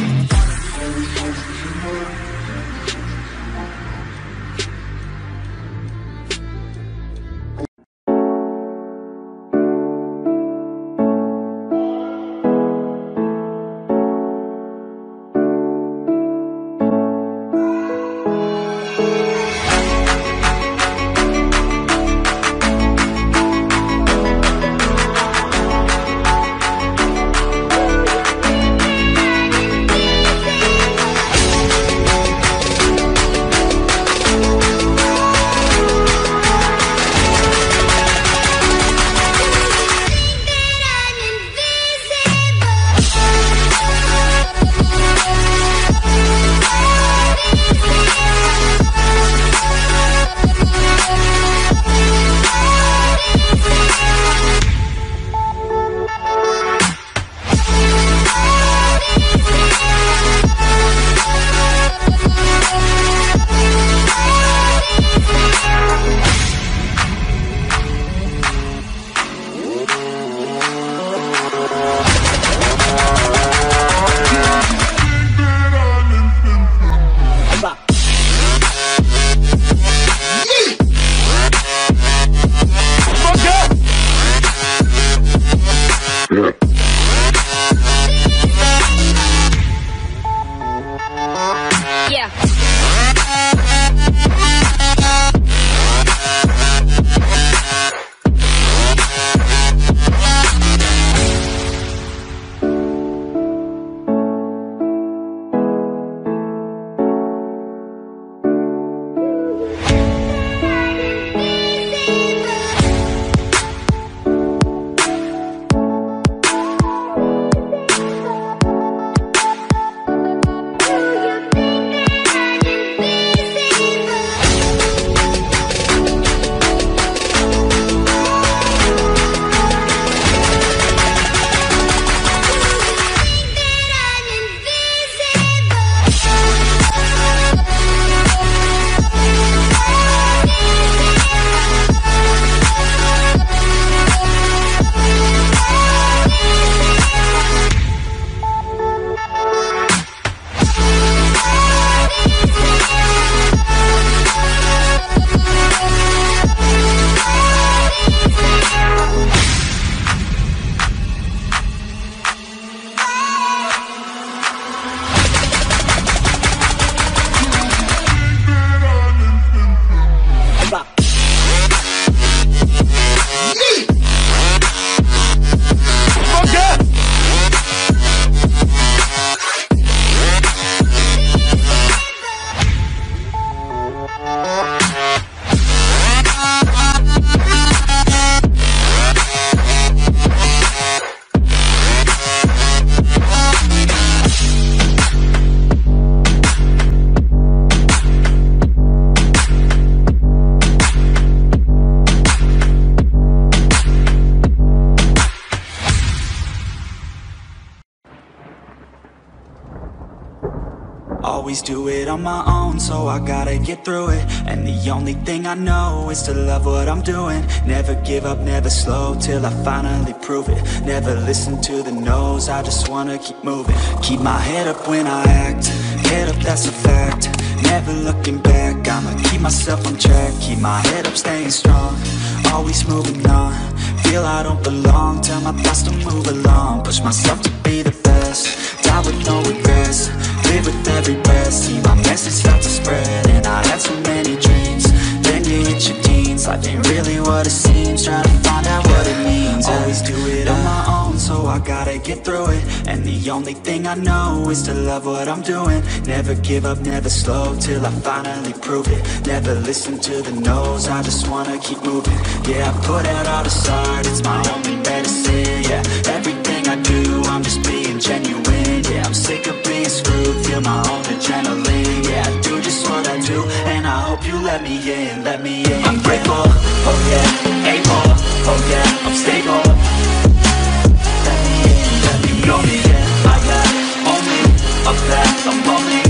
Always do it on my own, so I gotta get through it. And the only thing I know is to love what I'm doing. Never give up, never slow, till I finally prove it. Never listen to the no's, I just wanna keep moving. Keep my head up when I act, head up, that's a fact. Never looking back, I'ma keep myself on track. Keep my head up, staying strong, always moving on. Feel I don't belong, tell my thoughts to move along. Push myself to be the best, die with no regrets. Live with every breath, see my message start to spread. And I had so many dreams, then you hit your teens. Life ain't really what it seems, try to find out what it means. Always do it on my own, so I gotta get through it. And the only thing I know is to love what I'm doing. Never give up, never slow, till I finally prove it. Never listen to the no's, I just wanna keep moving. Yeah, I put out all the art, it's my only medicine. Yeah, everything I do, I'm just being genuine. Yeah, I'm sick of being screwed, feel my own adrenaline. Yeah, I do just what I do, and I hope you let me in, let me in. I'm grateful, oh yeah, able, oh yeah, I'm stable. Let me in, let me know me, yeah, I got only a path, I'm lonely.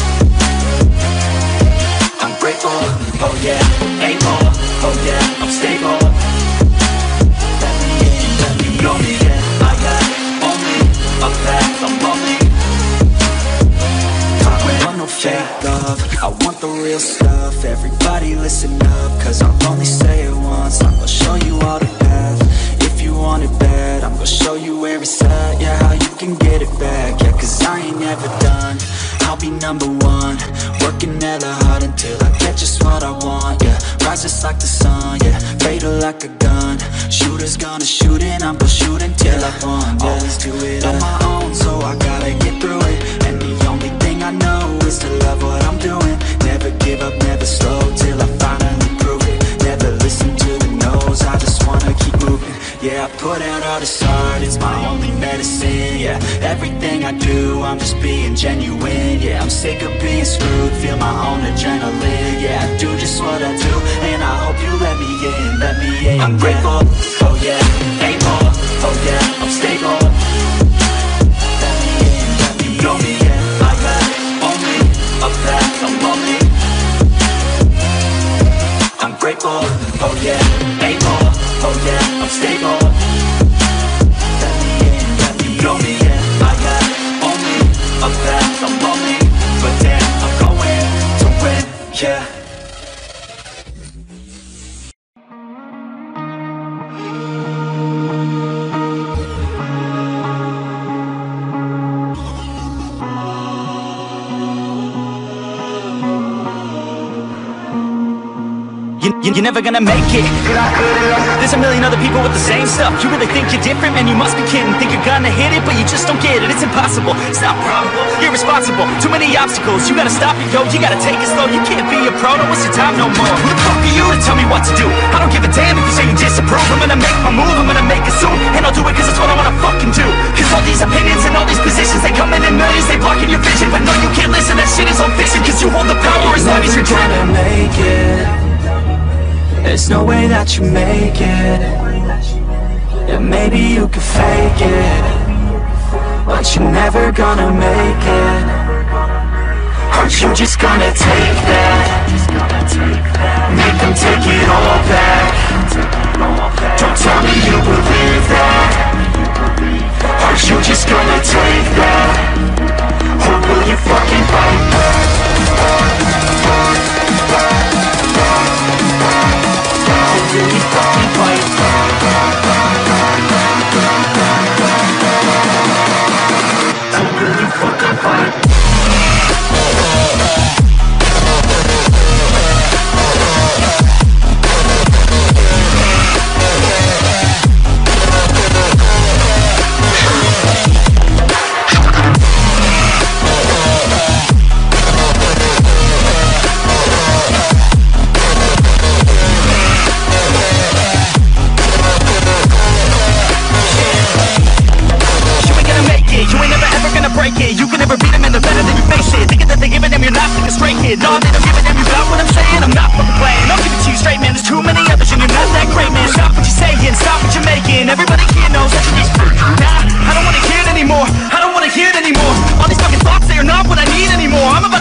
I'm grateful, oh yeah, able, oh yeah, I'm stable. Let me in, let me know me, yeah, I got only a path, I'm lonely. I want no fake love, I want the real stuff. Everybody listen up, cause I'll only say it once. I'm gonna show you all the path, if you want it bad. I'm gonna show you where it's at, yeah, how you can get it back. Yeah, cause I ain't never done, I'll be number one. Working hella hard until I get just what I want. Yeah, rise just like the sun, yeah, fatal like a gun. Shooters gonna shoot and I'm gonna shoot until I won. Yeah. Always do it on my own, so I gotta get through it. And the only thing I know is to love what I'm doing. Never give up, never slow, till I finally prove it. Never listen to the no's, I just wanna keep moving. Yeah, I put out all this art, it's my only medicine. Yeah, everything I do, I'm just being genuine. Yeah, I'm sick of being screwed, feel my own adrenaline. Yeah, I do just what I do, and I hope you let me in, let me in. I'm grateful, oh yeah, able, oh yeah, I'm stable. Let me in, let me know me, yeah, I got only a path, I'm lonely. I'm grateful, oh yeah, able, oh yeah, I'm stable. Let me in, let me know me, yeah, I got only a path, I'm lonely. But damn, I'm going to win, yeah. You're never gonna make it. There's a million other people with the same stuff. You really think you're different? Man, you must be kidding. Think you're gonna hit it, but you just don't get it. It's impossible, it's not probable, irresponsible. Too many obstacles, you gotta stop it, yo. You gotta take it slow, you can't be a pro, don't waste your time no more. Who the fuck are you to tell me what to do? I don't give a damn if you say you disapprove. I'm gonna make my move, I'm gonna make it soon. And I'll do it cause it's what I wanna fucking do. Cause all these opinions and all these positions, they come in in millions, they blocking your vision. But no, you can't listen, that shit is all fiction. Cause you hold the power as long as you're dreaming. Make it. There's no way that you make it. Yeah, maybe you could fake it, but you're never gonna make it. Aren't you just gonna take that? Make them take it all back. Don't tell me you believe that. Aren't you just gonna take that? Or will you fucking fight back? Really fucking fight. So really fucking fight. No, they don't give a damn, you got what I'm saying. I'm not fucking playing, I'll give it to you straight, man. There's too many others and you're not that great, man. Stop what you're saying, stop what you're making. Everybody here knows that you're just fake. Nah, I don't wanna hear it anymore, I don't wanna hear it anymore. All these fucking thoughts, they are not what I need anymore. I'm about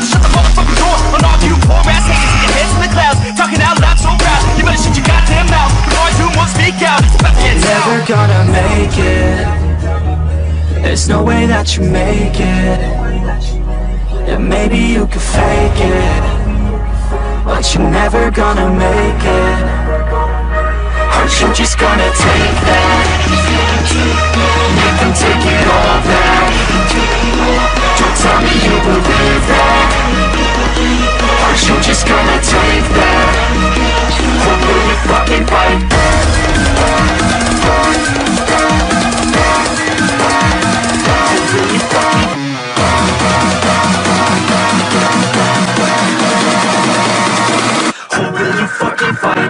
that you make it. Yeah, maybe you could fake it, but you're never gonna make it. Aren't you just gonna take that? Make them take it all back. Don't tell me you believe that. Aren't you just gonna take that? Or will you fucking fight back? Or will you fucking Or will you fucking fight?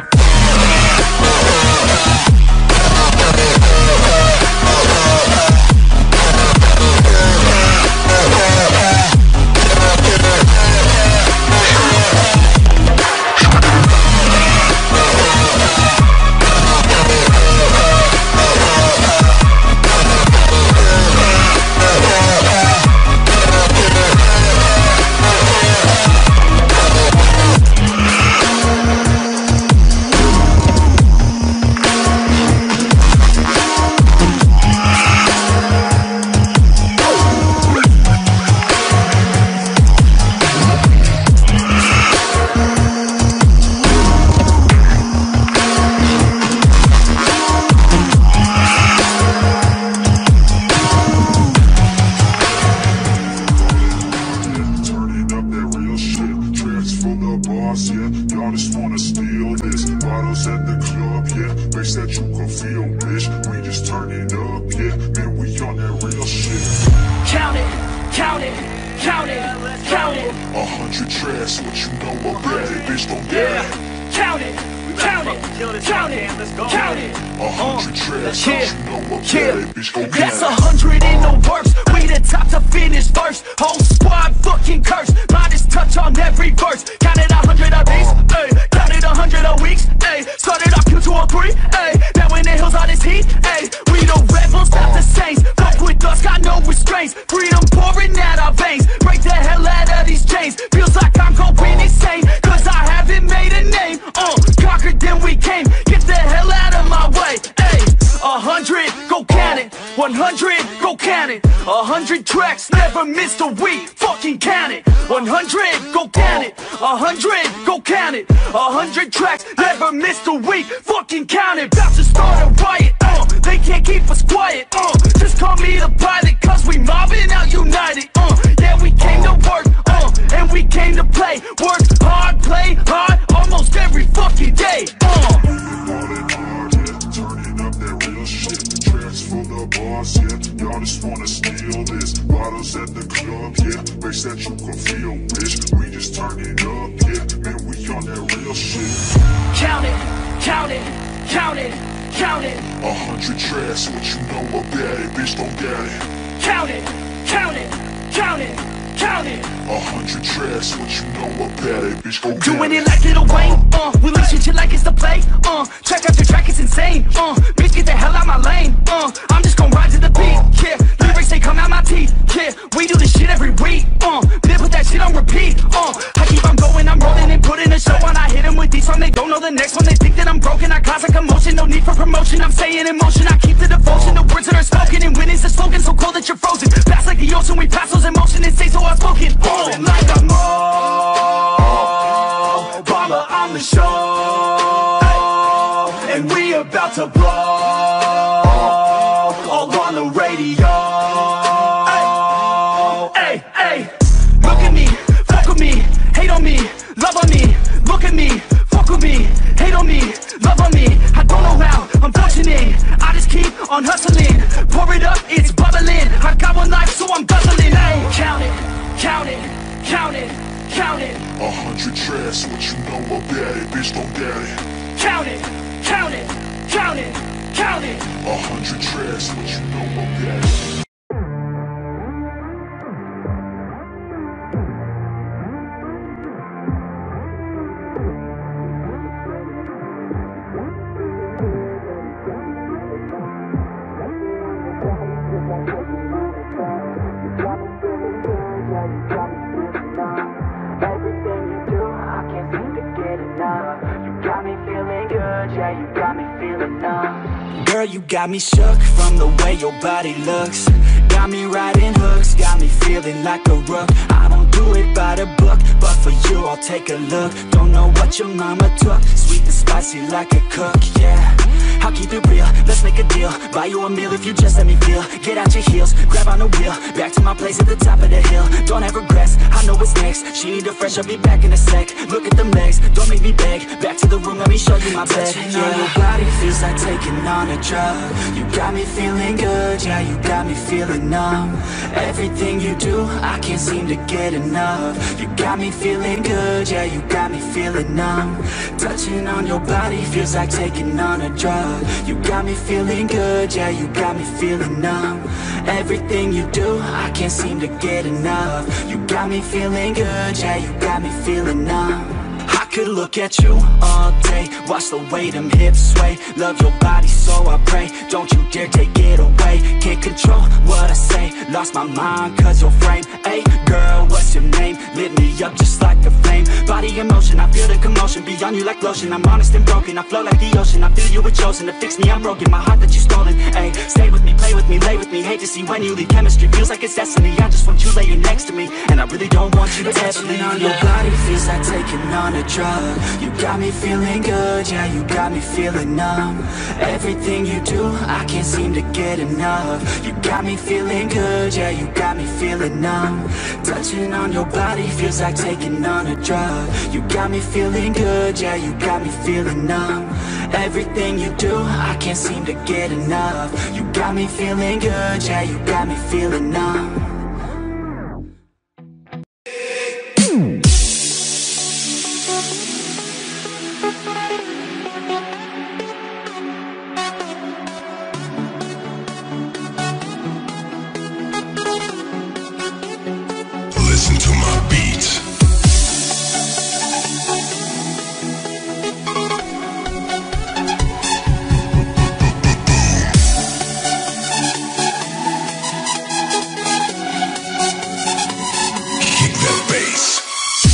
That's a hundred in the works. We the top to finish first. Whole squad fucking cursed. Modest touch on every verse. Counted a hundred of these, ayy. Counted a hundred of weeks, ayy. Started off Q two oh three, ayy. Now in the hills all this heat, ayy. We the rebels, not the saints. Fuck with us, got no restraints. Freedom pouring out our veins. Break the hell out of these chains. Feels like I'm going insane, cause I haven't made a name. Uh, conquered then we came. Get the hell out of my way, ayy. A hundred, go count it. One hundred, go count it. A hundred tracks, never missed a week. Fucking count it. One hundred, go count it. A hundred, go count it. A hundred tracks, never missed a week. Fucking count it. About to start a riot. Uh, they can't keep us quiet. Uh, just call me the pilot, cause we mobbing out united. Uh, yeah, we came to work. Uh, and we came to play. Work hard, play hard, almost every fucking day. Uh. Bars, yeah, y'all just wanna steal this. Bottles at the club, yeah, makes that you can feel rich. We just turn it up, yeah, man, we on that real shit. Count it, count it, count it, count it. A hundred tracks, what you know about it, bitch, don't get it. Count it, count it, count it, count it. A hundred tracks, what you know about it, bitch, go get it. Doing it like Lil Wayne, uh, releasing shit like it's the play, uh, track after track, it's insane, uh, bitch, get the hell out my lane, uh, I'm just gon' ride to the beat, yeah, lyrics, they come out my teeth, yeah, we do this shit every week, uh, then put that shit on repeat, uh, I keep on going, I'm rolling and putting a show on, I hit them with these songs, they don't know the next one, they think that I'm broken, I cause a commotion, no need for promotion, I'm staying in motion, I keep the devotion, the words that are spoken, and when it's a slogan, so cold that you're frozen, fast like the ocean, we pass those emotions, and say so outspoken, uh, like I'm all Obama on the show, and we about to blow all on the radio. Hey, hey, look at me, fuck with me, hate on me, love on me. Look at me, fuck with me, hate on me, love on me. I don't know how I'm functioning, I just keep on hustling. Pour it up, it's bubbling. I got one life, so I'm guzzling. Hey, count it, count it, count it, count it. A hundred tracks, what you know about it, bitch, don't get it. Count it, count it, count it, count it. A hundred tracks, what you know about it. Girl, you got me shook from the way your body looks. got me riding hooks, got me feeling like a rook. I don't do it by the book, but for you I'll take a look. Don't know what your mama took, sweet and spicy like a cook, yeah. I'll keep it real, let's make a deal. Buy you a meal if you just let me feel. Get out your heels, grab on the wheel. Back to my place at the top of the hill. Don't have regrets, I know what's next. She need to fresh, I'll be back in a sec. Look at them legs, don't make me beg. Back to the room, let me show you my bed. Touching on your body feels like taking on a drug. You got me feeling good, yeah, you got me feeling numb. Everything you do, I can't seem to get enough. You got me feeling good, yeah, you got me feeling numb. Touching on your body feels like taking on a drug. You got me feeling good, yeah, you got me feeling numb. Everything you do, I can't seem to get enough. You got me feeling good, yeah, you got me feeling numb. I could look at you all day, watch the way them hips sway. Love your body so I pray, don't you dare take it away. Can't control what I say, lost my mind cause your frame. Hey girl, what's your name? Lit me up just like a flame. Body in motion, I feel the commotion. Beyond you like lotion, I'm honest and broken. I flow like the ocean, I feel you were chosen to fix me, I'm broken. My heart that you stolen, hey. Stay with me, play with me, lay with me. Hate to see when you leave, chemistry feels like it's destiny. I just want you laying next to me, and I really don't want you to ever leave. On your body feels like taking on a drug. You got me feeling good, yeah, you got me feeling numb. Everything you do, I can't seem to get enough. You got me feeling good, yeah, you got me feeling numb. Touching on your body feels like taking on a drug. You got me feeling good, yeah, you got me feeling numb. Everything you do, I can't seem to get enough. You got me feeling good, yeah, you got me feeling numb. Listen to my beats. Kick that bass.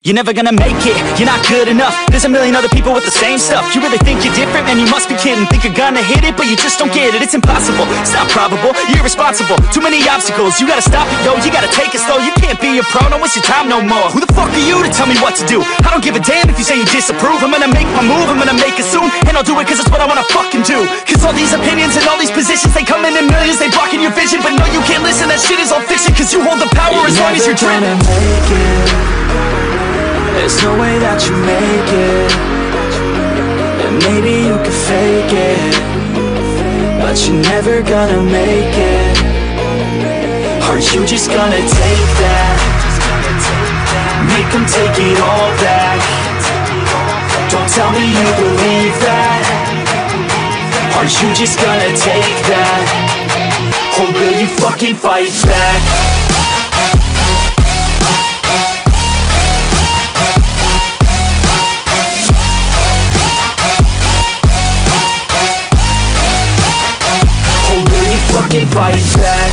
you're never gonna make it. You're not good enough, there's a million other people with the same stuff. You really think you're different? Man, you must be kidding. Think you're gonna hit it, but you just don't get it. It's impossible, it's not probable, you're irresponsible. Too many obstacles, you gotta stop it, yo. You gotta take it slow, you can't be a pro, don't waste your time no more. Who the fuck are you to tell me what to do? I don't give a damn if you say you disapprove. I'm gonna make my move, I'm gonna make it soon, and I'll do it cause it's what I wanna fucking do. Cause all these opinions and all these positions, they come in in millions, they blocking your vision. But no, you can't listen, that shit is all fiction. Cause you hold the power You're as long as you're driven. never gonna make it. There's no way that you make it. And maybe you could fake it, but you're never gonna make it. Are you just gonna take that? Make them take it all back. Don't tell me you believe that. Are you just gonna take that? Or will you fucking fight back? Or will you fucking fight back?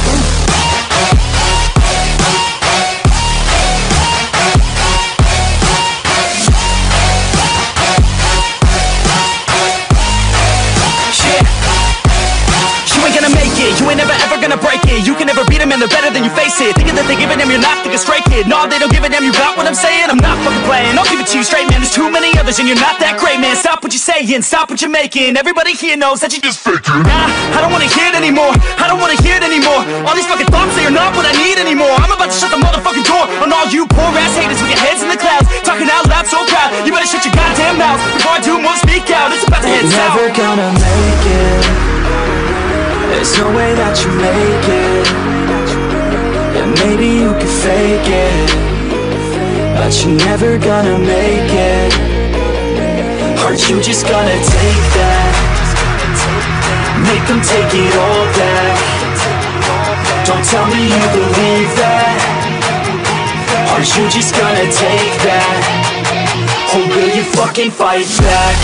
You ain't never ever gonna break it. You can never beat them and they're better than you face it. Thinking that they're giving them, you're not, think a straight kid. No, they don't give a damn, you got what I'm saying? I'm not fucking playing, I'll give it to you straight, man. There's too many others and you're not that great, man. Stop what you're saying, stop what you're making. Everybody here knows that you just faking. Nah, I don't wanna hear it anymore, I don't wanna hear it anymore. All these fucking thoughts, they are not what I need anymore. I'm about to shut the motherfucking door on all you poor ass haters with your heads in the clouds, talking out loud so proud. You better shut your goddamn mouth before I do more, speak out. It's about to head south. You're never gonna make it. There's no way that you make it. And maybe you could fake it, but you're never gonna make it. Aren't you just gonna take that? Make them take it all back. Don't tell me you believe that. Aren't you just gonna take that? Or will you fucking fight back?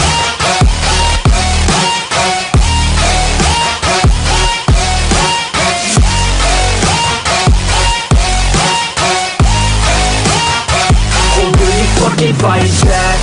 Fucking fight back.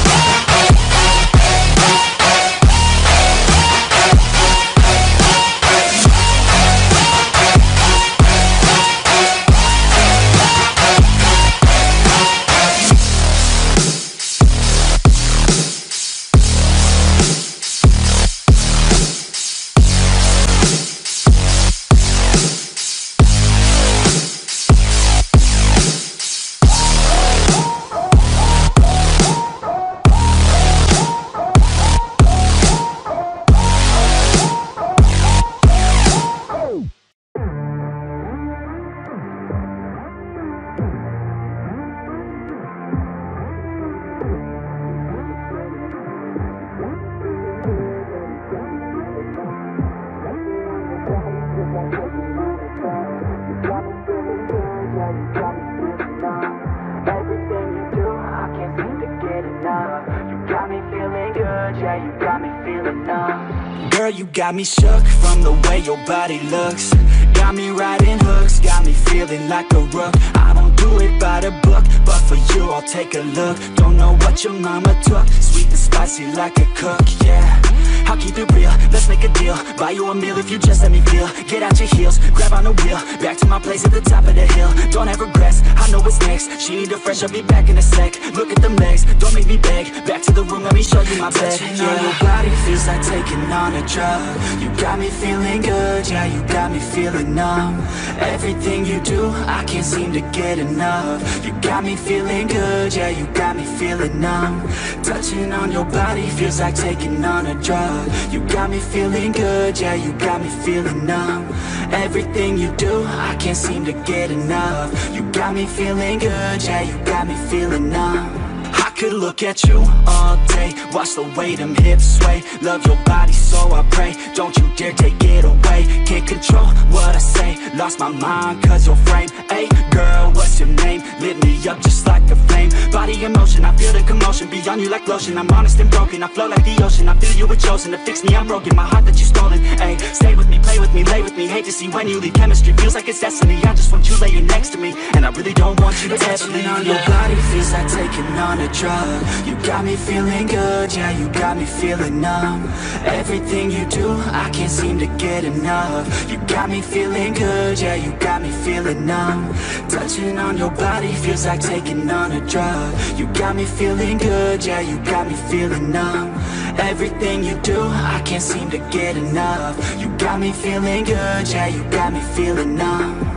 Girl, you got me shook from the way your body looks. Got me riding hooks, got me feeling like a rook. I don't do it by the book, but for you I'll take a look. Don't know what your mama took, sweet and spicy like a cook, yeah. I'll keep it real, let's make a deal. Buy you a meal if you just let me feel. Get out your heels, grab on the wheel. Back to my place at the top of the hill. Don't have regrets, I know what's next. She need a fresh, I'll be back in a sec. Look at them legs, don't make me beg. Back to the room, let me show you my bed. Touching on your body feels like taking on a drug. You got me feeling good, yeah, you got me feeling numb. Everything you do, I can't seem to get enough. You got me feeling good, yeah, you got me feeling numb. Touching on your body feels like taking on a drug. You got me feeling good, yeah, you got me feeling numb. Everything you do, I can't seem to get enough. You got me feeling good, yeah, you got me feeling numb. I could look at you all day, watch the way them hips sway. Love your body so I pray, don't you dare take it away. Can't control what I say, lost my mind cause your frame. Hey girl, what's your name? Lit me up just like a flame. Body in motion, I feel the commotion. Be on you like lotion, I'm honest and broken. I flow like the ocean, I feel you were chosen to fix me, I'm broken. My heart that you stolen, ayy. Stay with me, play with me, lay with me. Hate to see when you leave, chemistry feels like it's destiny. I just want you laying next to me, and I really don't want you to ever leave. On your body feels like taking on a drug. You got me feeling good, yeah, you got me feeling numb. Everything you do, I can't seem to get enough. You got me feeling good, yeah, you got me feeling numb. Touching on your body feels like taking on a drug. You got me feeling good, yeah, you got me feeling numb. Everything you do, I can't seem to get enough. You got me feeling good, yeah, you got me feeling numb.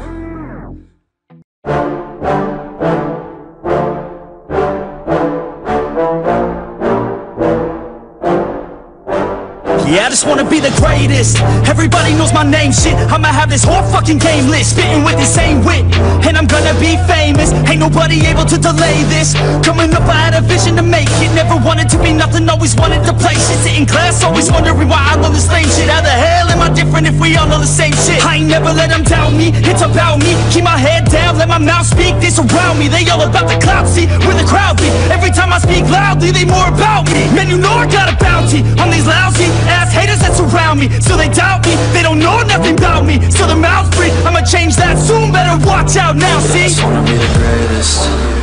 Yeah, I just wanna be the greatest. Everybody knows my name, shit. I'ma have this whole fucking game list, spitting with the same wit, and I'm gonna be famous. Ain't nobody able to delay this. Coming up, I had a vision to make it. Never wanted to be nothing, always wanted to play shit. Sit in class, always wondering why I love this lame shit. How the hell am I different if we all know the same shit? I ain't never let them doubt me, it's about me. Keep my head down, let my mouth speak. They surround me, they all about the clout, see where the crowd be. Every time I speak loudly, they more about me. Man, you know I got a bounty on these lousy ass haters that surround me. So they doubt me, they don't know nothing about me. So their mouths breathe, I'ma change that soon. Better watch out now, see? I just wanna be the greatest,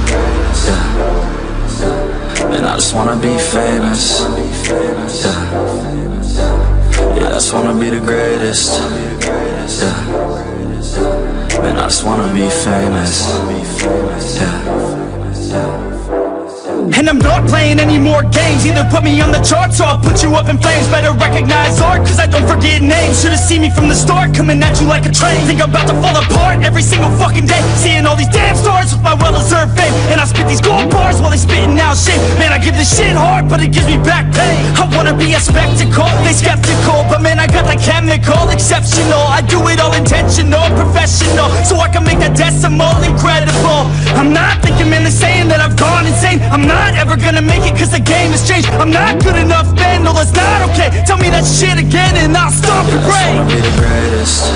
yeah. And I just wanna be famous, yeah. Yeah, I just wanna be the greatest, yeah. Man, I just wanna be famous, yeah. And I'm not playing any more games. Either put me on the charts or I'll put you up in flames. Better recognize art, cause I don't forget names. Should've seen me from the start, coming at you like a train. Think I'm about to fall apart every single fucking day. Seeing all these damn stars with my well-deserved fame. And I spit these gold bars while they spitting out shit. Man, I give this shit hard, but it gives me back pain. I wanna be a spectacle, they skeptical. But man, I got that chemical, exceptional. I do it all intentional, professional, so I can make that decimal incredible. I'm not thinking, man, they're saying that I've gone insane. I'm not ever gonna make it cause the game has changed. I'm not good enough, man, no that's not okay. Tell me that shit again and I'll stop your brain. I just wanna be the greatest,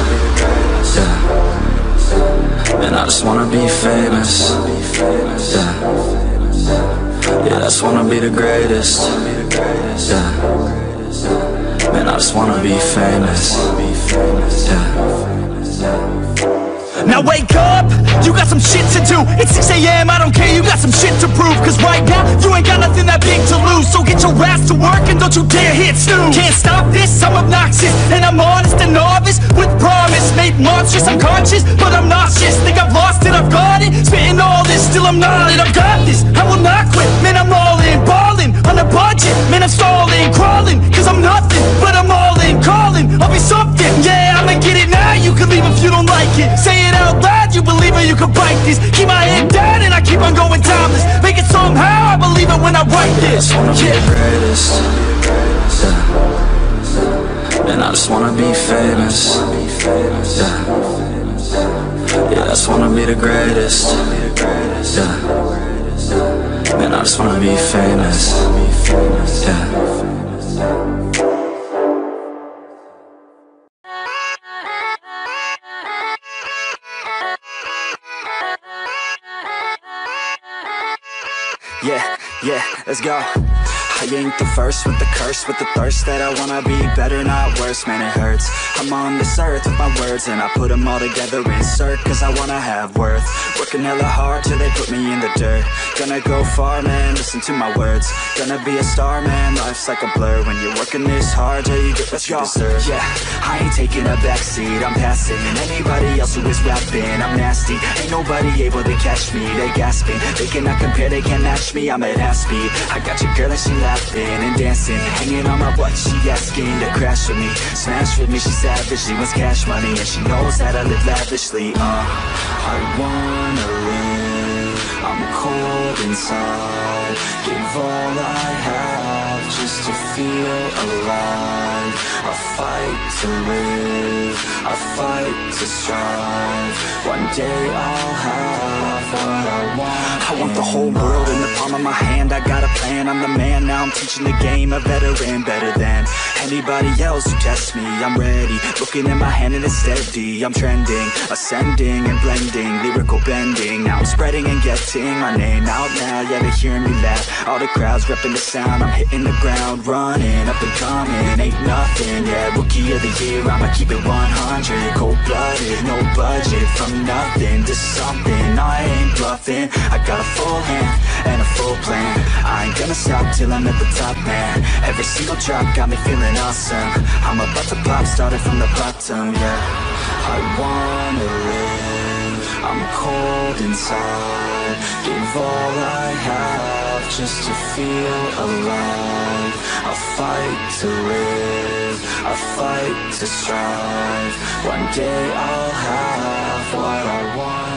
yeah. And I just wanna be famous, yeah. Yeah, I just wanna be the greatest, yeah. Man, I just wanna be famous, yeah. Now wake up, you got some shit to do. It's six A M, I don't care, you got some shit to prove. Cause right now, you ain't got nothing that big to lose. So get your ass to work and don't you dare hit snooze. Can't stop this, I'm obnoxious, and I'm honest and novice. With promise, made monstrous, I'm conscious, but I'm nauseous. Think I've lost it, I've got it. Spitting all this, still I'm not it, I've got this. I will not quit, man, I'm all in. Ballin', on a budget, man, I'm stalling. Crawling, cause I'm nothing, but I'm all in. Calling, I'll be something, yeah, I'ma get it now. You can leave if you don't like it. Say it out loud, you believe it, you can bite this. Keep my head down and I keep on going timeless. Make it somehow, I believe it when I write this. I just wanna yeah. be the greatest, yeah. And I just wanna be famous, yeah. Yeah, I just wanna be the greatest, yeah. Man, I just wanna be famous, yeah. Yeah, yeah, let's go. I ain't the first with the curse, with the thirst that I wanna be better, not worse, man it hurts. I'm on this earth with my words and I put them all together, insert, cause I wanna have worth. Working hella hard till they put me in the dirt. Gonna go far, man, listen to my words. Gonna be a star, man, life's like a blur. When you're working this hard, yeah, you get what you deserve. Yeah, I ain't taking a backseat, I'm passing anybody else who is rapping. I'm nasty, ain't nobody able to catch me. They gasping, they cannot compare, they can't match me. I'm at half speed, I got your girl and she laughing and dancing, hanging on my butt, she asking to crash with me. Smash with me, she savage, she wants cash money, and she knows that I live lavishly. Uh, I wanna live, I'm cold inside. Give all I have just just to feel alive. I fight to live, I fight to strive. One day I'll have what I want. I want the whole world in the palm of my hand. I got a plan, I'm the man. Now I'm teaching the game, a veteran, better than anybody else who tests me. I'm ready, looking at my hand and it's steady. I'm trending, ascending and blending, lyrical bending. Now I'm spreading and getting my name out now. Yeah, they're hearing me laugh, all the crowds repping the sound. I'm hitting the ground running, up and coming, ain't nothing. Yeah, rookie of the year, I'ma keep it one hundred. Cold-blooded, no budget, from nothing to something. I ain't bluffing, I got a full hand and a full plan. I ain't gonna stop till I'm at the top, man. Every single drop got me feeling awesome. I'm about to pop, started from the bottom, yeah. I wanna live, I'm cold inside. Give all I have just to feel alive. I fight to live, I fight to strive. One day I'll have what I want.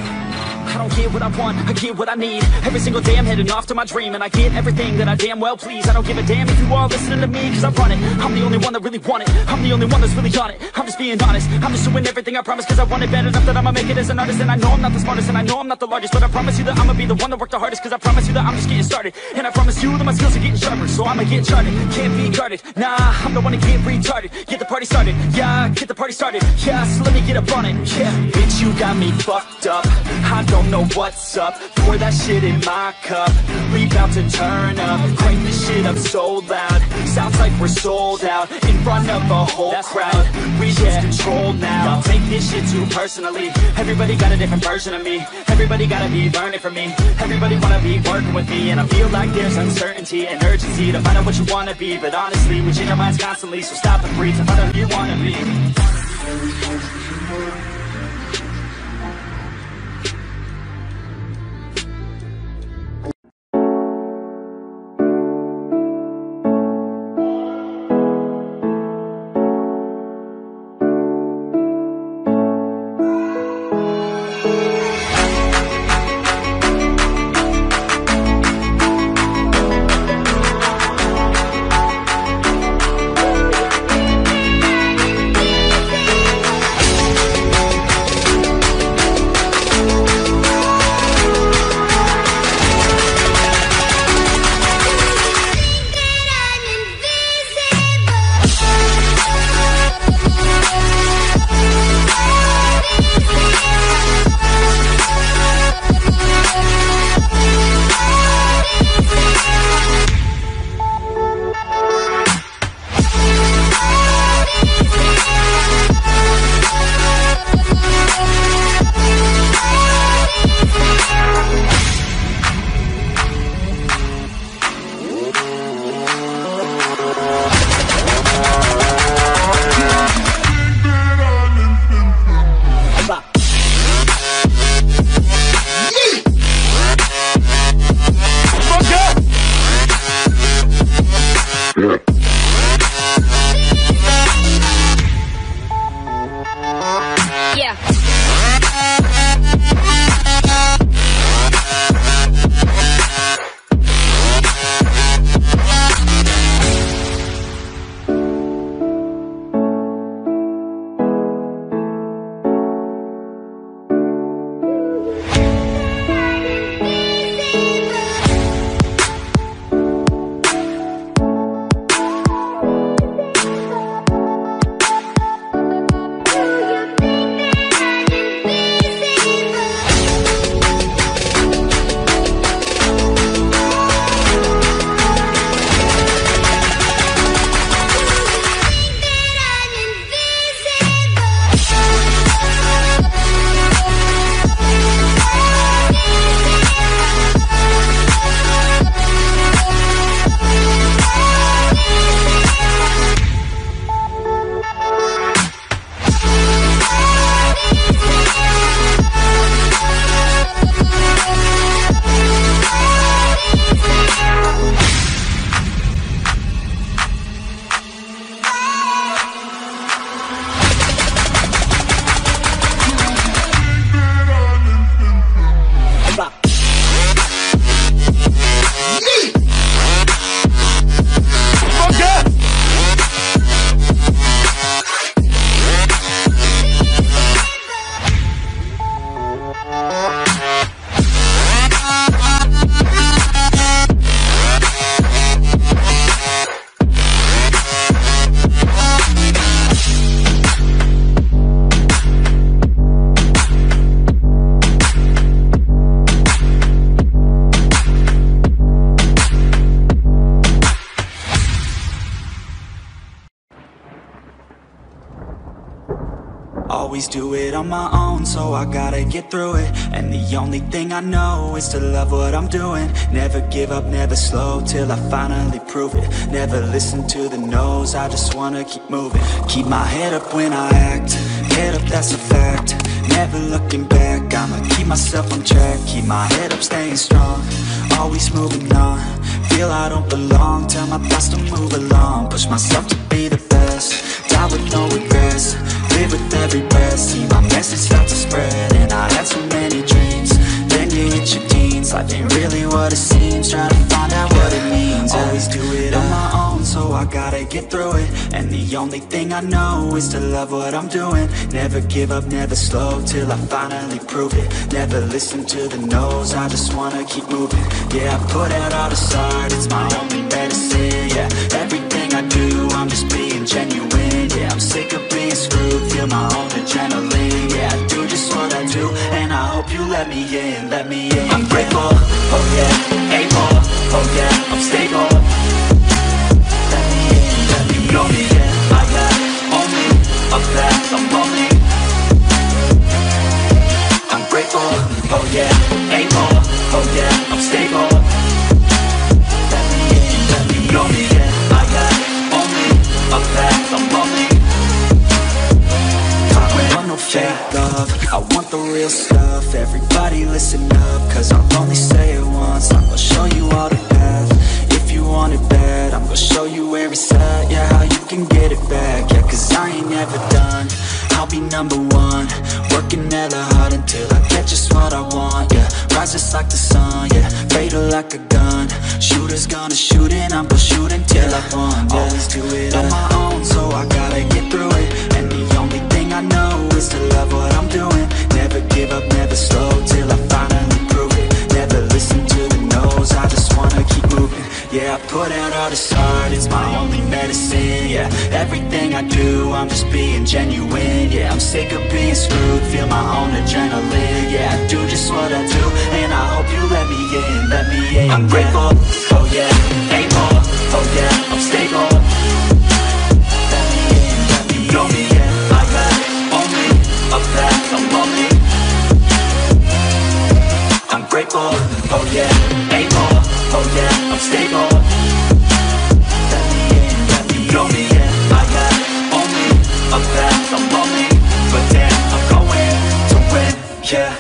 I don't get what I want, I get what I need. Every single day I'm heading off to my dream, and I get everything that I damn well please. I don't give a damn if you all listening to me, cause I run it. I'm the only one that really want it, I'm the only one that's really on it. I'm just being honest, I'm just doing everything I promise, cause I want it bad enough that I'ma make it as an artist. And I know I'm not the smartest, and I know I'm not the largest, but I promise you that I'ma be the one that worked the hardest. Cause I promise you that I'm just getting started, and I promise you that my skills are getting sharper. So I'ma get charted, can't be guarded. Nah, I'm the one that get retarded. Get the party started, yeah, get the party started. Yeah, so let me get up on it, yeah. Bitch, you got me fucked up, I don't know what's up. Pour that shit in my cup, we bout to turn up. Crank this shit up so loud, sounds like we're sold out. In front of a whole That's crowd, right. We lose control now. I'll take this shit too personally. Everybody got a different version of me, everybody gotta be learning from me. Everybody wanna be working with me, and I feel like there's uncertainty and urgency to find out what you wanna be. But honestly, we change our minds constantly, so stop and breathe to find out who you wanna be. Always do it on my own, so I gotta get through it. And the only thing I know is to love what I'm doing. Never give up, never slow, till I finally prove it. Never listen to the no's, I just wanna keep moving. Keep my head up when I act, head up, that's a fact. Never looking back, I'ma keep myself on track. Keep my head up, staying strong, always moving on. Feel I don't belong, tell my thoughts to move along. Push myself to be the best, die with no regrets. Live with every breath, see my message start to spread. And I had so many dreams, then you hit your teens. Life ain't really what it seems, trying to find out what it means. Always do it on my own, so I gotta get through it. And the only thing I know is to love what I'm doing. Never give up, never slow, till I finally prove it. Never listen to the no's, I just wanna keep moving. Yeah, I put out all this art, it's my only medicine. Yeah, everything I do, I'm just being genuine. Yeah, I'm sick of being screwed, feel my own adrenaline. Yeah, I do just what I do, and I hope you let me in, let me in. I'm grateful, oh yeah, able, oh yeah, I'm stable. Let me in, let me know me, yeah, I got only a path, I'm lonely. I'm grateful, oh yeah, able, oh yeah, I'm stable. Let me in, let me know me, yeah, I got only a path, I'm lonely. I want no fake love, I want the real stuff. Everybody listen up, cause I'll only say it once. I'm gonna show you all the path, if you want it bad. I'm gonna show you where it's at, yeah, how you can get it back. Yeah, cause I ain't never done, I'll be number one. Working hella hard until I get just what I want. Yeah, rise just like the sun, yeah, fatal like a gun. Shooters gonna shoot and I'm gonna shoot until I won. Yeah. Always do it on my own, so I gotta get through it. And the only thing I know is to love what I'm doing. Never give up, never slow, till I finally prove it. Never listen to the no's, I just wanna keep moving. Yeah, I put out all this art, it's my only medicine. Yeah, everything I do, I'm just being genuine. Yeah, I'm sick of being screwed, feel my own adrenaline. Yeah, I do just what I do, and I hope you let me in, let me in. I'm grateful, oh yeah, able, oh yeah, I'm stable. Let me in, let me know me, yeah, I got only a path, I'm lonely. I'm grateful, oh yeah, able, oh yeah, I'm stable. Let me in, let me know me, yeah, I got only a path, I'm lonely. But damn, I'm going to win, yeah.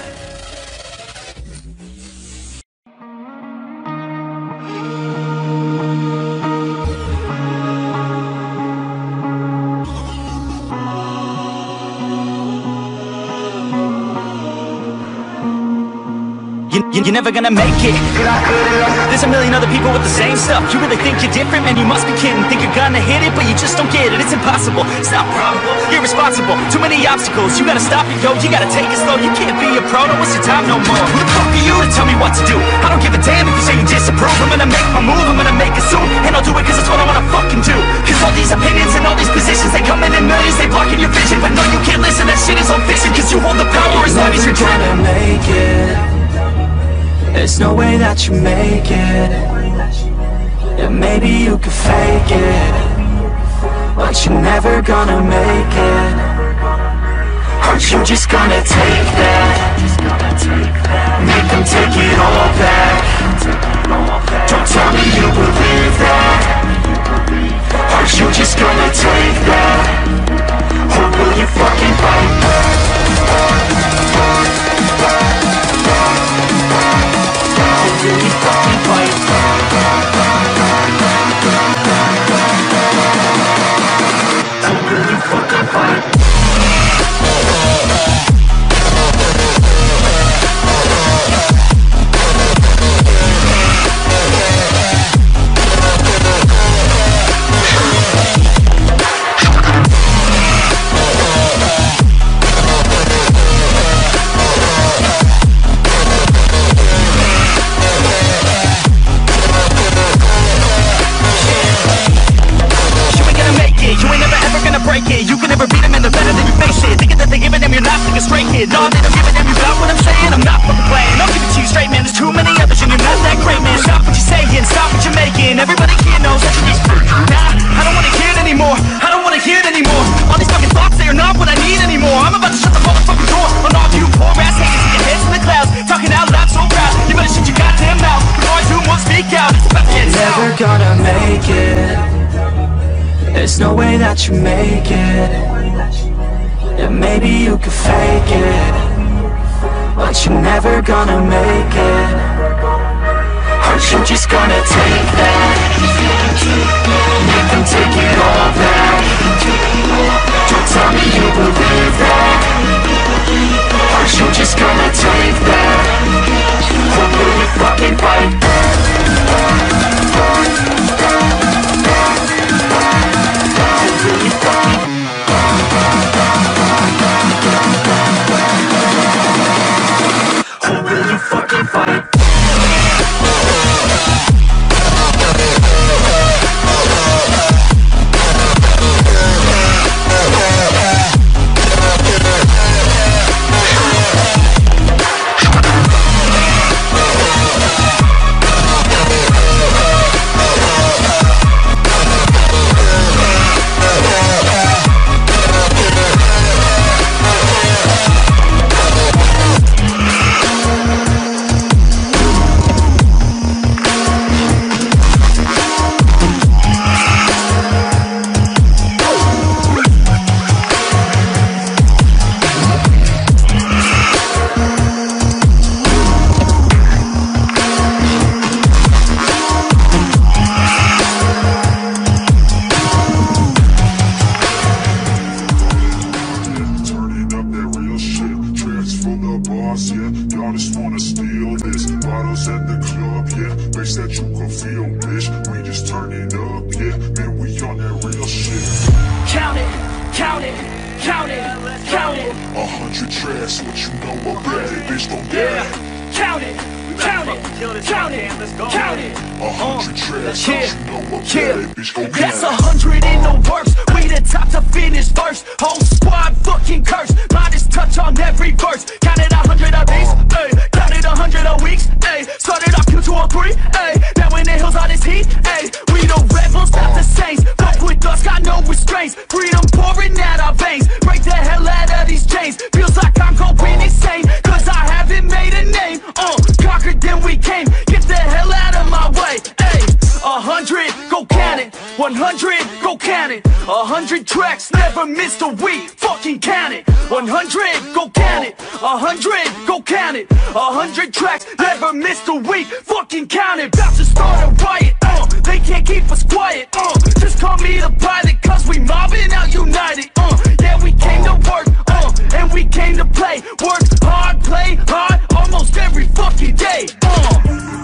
You, you, you're never gonna make it. There's a million other people with the same stuff. You really think you're different? Man, you must be kidding. Think you're gonna hit it, but you just don't get it. It's impossible, it's not probable, irresponsible. Too many obstacles, you gotta stop and go. You gotta take it slow, you can't be a pro. Don't waste your time no more. Who the fuck are you to tell me what to do? I don't give a damn if you say you disapprove. I'm gonna make my move, I'm gonna make it soon. And I'll do it cause it's what I wanna fucking do. Cause all these opinions and all these positions, they come in in millions, they blocking your vision. But no, you can't listen, that shit is all fiction. Cause you hold the power as long as you're trying to make it. There's no way that you make it. Yeah, maybe you could fake it, but you're never gonna make it. Aren't you just gonna take that? Make them take it all back. Don't tell me you believe that. Aren't you just gonna take that? Or will you fucking fight back? Really fucking fight. So really fucking fight. You can never beat them and they're better than you face it. Thinking that they're giving them, you're not like a straight kid. No, they don't give a damn, you got what I'm saying? I'm not fucking playing, I'll give it to you straight, man. There's too many others and you're not that great, man. Stop what you're saying, stop what you're making. Everybody here knows that you're just fake. Nah, I don't wanna hear it anymore, I don't wanna hear it anymore. All these fucking thoughts, they are not what I need anymore. I'm about to shut There's no way that you make it. Yeah, maybe you could fake it, but you're never gonna make it. Aren't you just gonna take that? Make them take it all back. Don't tell me you believe that. Aren't you just gonna take that? Or will you fucking fight back? Or will you fucking fight? That's a hundred in the works. We the top to finish first. Whole squad fucking cursed. Modest touch on every verse. Counted a hundred of these, ayy. Counted a hundred of weeks, ayy. Started off Q two oh three, ayy. Now in the hills all this heat, ayy. We the rebels, not the saints. Fuck with us, got no restraints. Freedom pouring out our veins. Break the hell out of these chains. Feels like I'm going insane, cause I haven't made a name. Uh, conquered then we came. Get the hell out of my way, ayy. A hundred, go count it. One hundred, go count it. A hundred tracks, never missed a week. Fucking count it. One hundred, go count it. A hundred, go count it. A hundred tracks, never missed a week. Fucking count it. About to start a riot. Uh, they can't keep us quiet. Uh, just call me the pilot, cause we mobbing out united. Uh, yeah, we came to work. Uh, and we came to play. Work hard, play hard, almost every fucking day. Uh.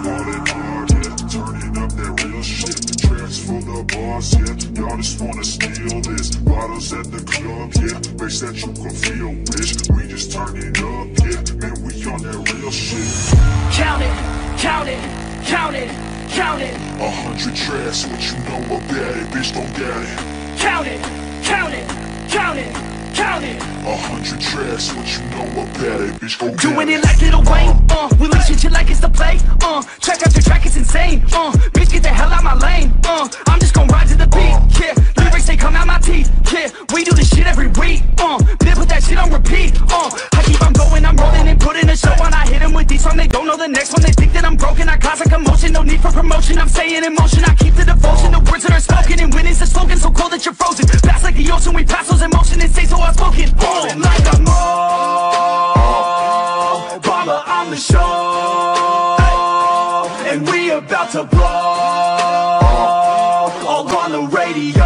For the boss, yeah, y'all just wanna steal this. Bottles at the club, yeah, bass that you can feel, bitch. We just turn it up, yeah, man, we on that real shit. Count it, count it, count it, count it. A hundred tracks, what you know about it, bitch, don't get it. Count it, count it, count it, count it. A hundred tracks, what you know about it, bitch, go get Doing it. it like Lil Wayne, uh, we leash shit like it's the play, uh, track after track, it's insane, uh, bitch, get the hell out my lane, uh, I'm just gon' ride to the beat, yeah, lyrics, they come out my teeth, yeah, we do this shit every week, uh, then put that shit on repeat, uh, I keep on going, I'm rolling and putting a show on, I hit them with these songs, they don't know the next one, they think that I'm broken, I cause a commotion, no need for promotion, I'm staying in motion, I keep the devotion, the words that are spoken, and when is the slogan so cold that you're frozen, fast like the ocean, we pass those emotions and stay so outspoken, uh, like I'm Obama on the show, and we about to blow all on the radio.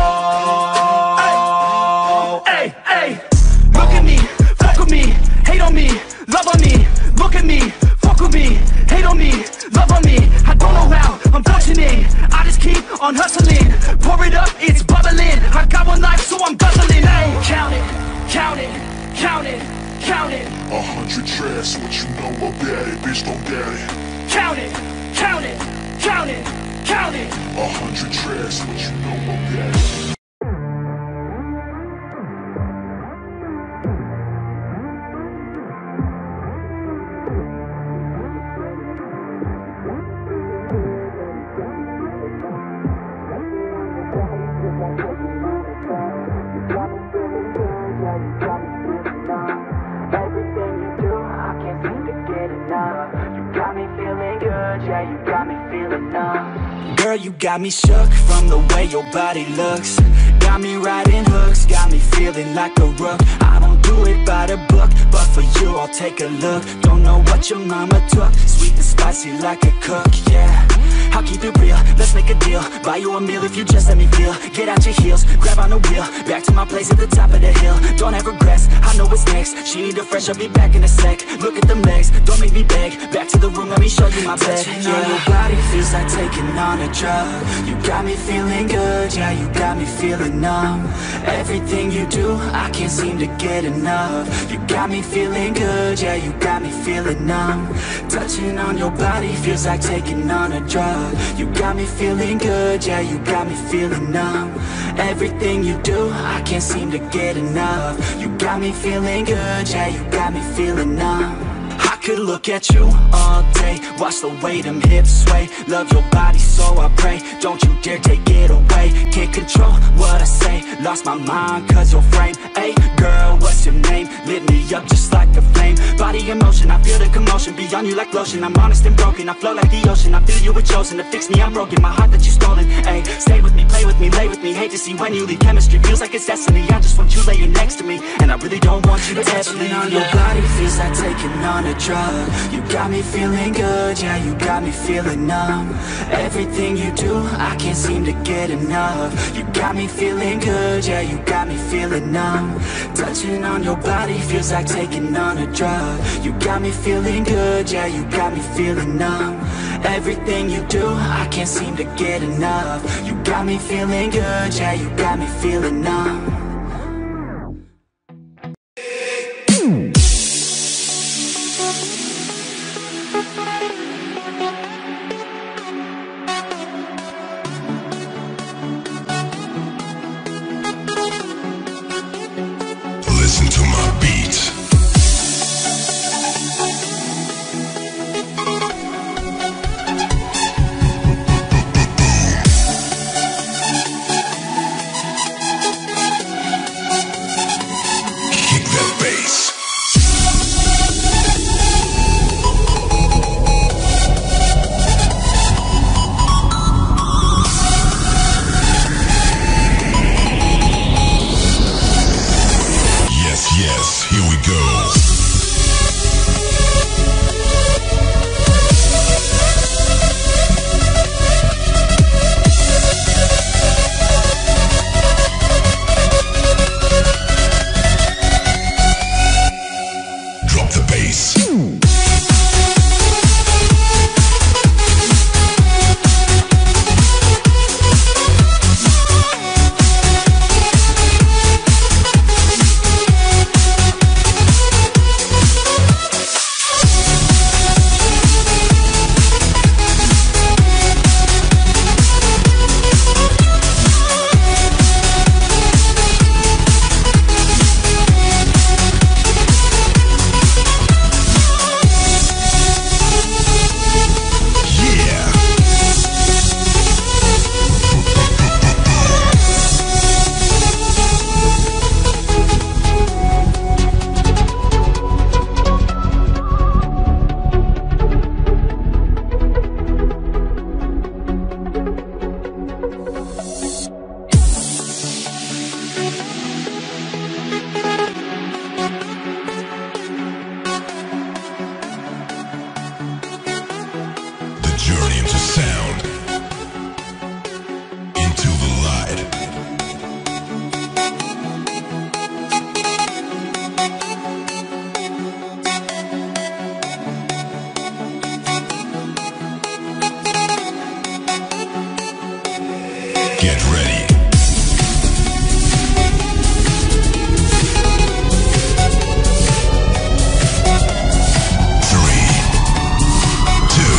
Hey, hey, look at me, fuck with me, hate on me, love on me. Look at me, fuck with me, hate on me, love on me. I don't know how I'm functioning, I just keep on hustling. Pour it up, it's bubbling. I got one life, so I'm guzzling. Hey, count it, count it, count it. Count it. A hundred tracks, what you know about it, bitch, don't get it. Count it, count it, count it, count it. A hundred tracks, what you know about it. Girl, you got me shook from the way your body looks. Got got me riding hooks, got me feeling like a rook. I don't do it by the book, but for you I'll take a look. Don't know what your mama took, sweet and spicy like a cook, yeah. I'll keep it real, let's make a deal. Buy you a meal if you just let me feel. Get out your heels, grab on the wheel. Back to my place at the top of the hill. Don't have regrets, I know what's next. She need a fresh, I'll be back in a sec. Look at them legs, don't make me beg. Back to the room, let me show you my bed. Touching on your body feels like taking on a drug. You got me feeling good, yeah, you got me feeling numb. Everything you do, I can't seem to get enough. You got me feeling good, yeah, you got me feeling numb. Touching on your body feels like taking on a drug. You got me feeling good, yeah, you got me feeling numb. Everything you do, I can't seem to get enough. You got me feeling good, yeah, you got me feeling numb. I could look at you all day, watch the way them hips sway. Love your body so I pray, don't you dare take it away. Can't control what I say, lost my mind cause your frame. Hey girl, what's your name? Lit me up just like a flame. Body in motion, I feel the commotion, be on you like lotion. I'm honest and broken, I flow like the ocean. I feel you were chosen to fix me, I'm broken. My heart that you stolen, hey. Stay with me, play with me, lay with me. Hate to see when you leave, chemistry feels like it's destiny. I just want you laying next to me, and I really don't want you to ever leave. On your body feels like taking on a drug. You got me feeling good, yeah, you got me feeling numb. Everything you do, I can't seem to get enough. You got me feeling good, yeah, you got me feeling numb. Touching on your body feels like taking on a drug. You got me feeling good, yeah, you got me feeling numb. Everything you do, I can't seem to get enough. You got me feeling good, yeah, you got me feeling numb. Listen to my beats. Kick that bass. Yes, yes, here we go. Drop the bass. The journey into sound, into the light. Get ready. Three, two,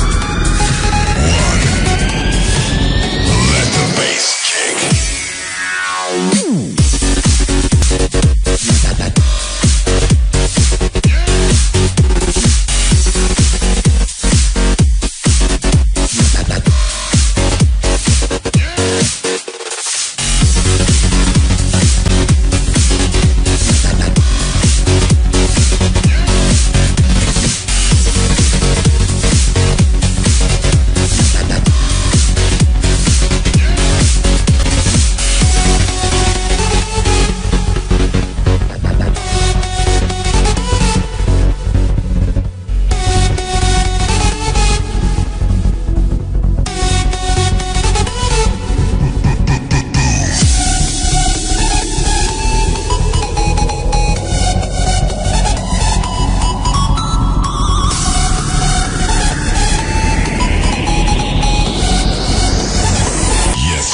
one. Let the bass kick.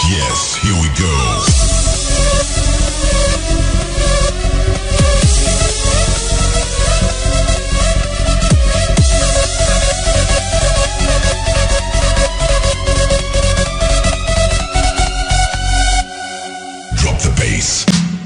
Yes, here we go. Drop the bass.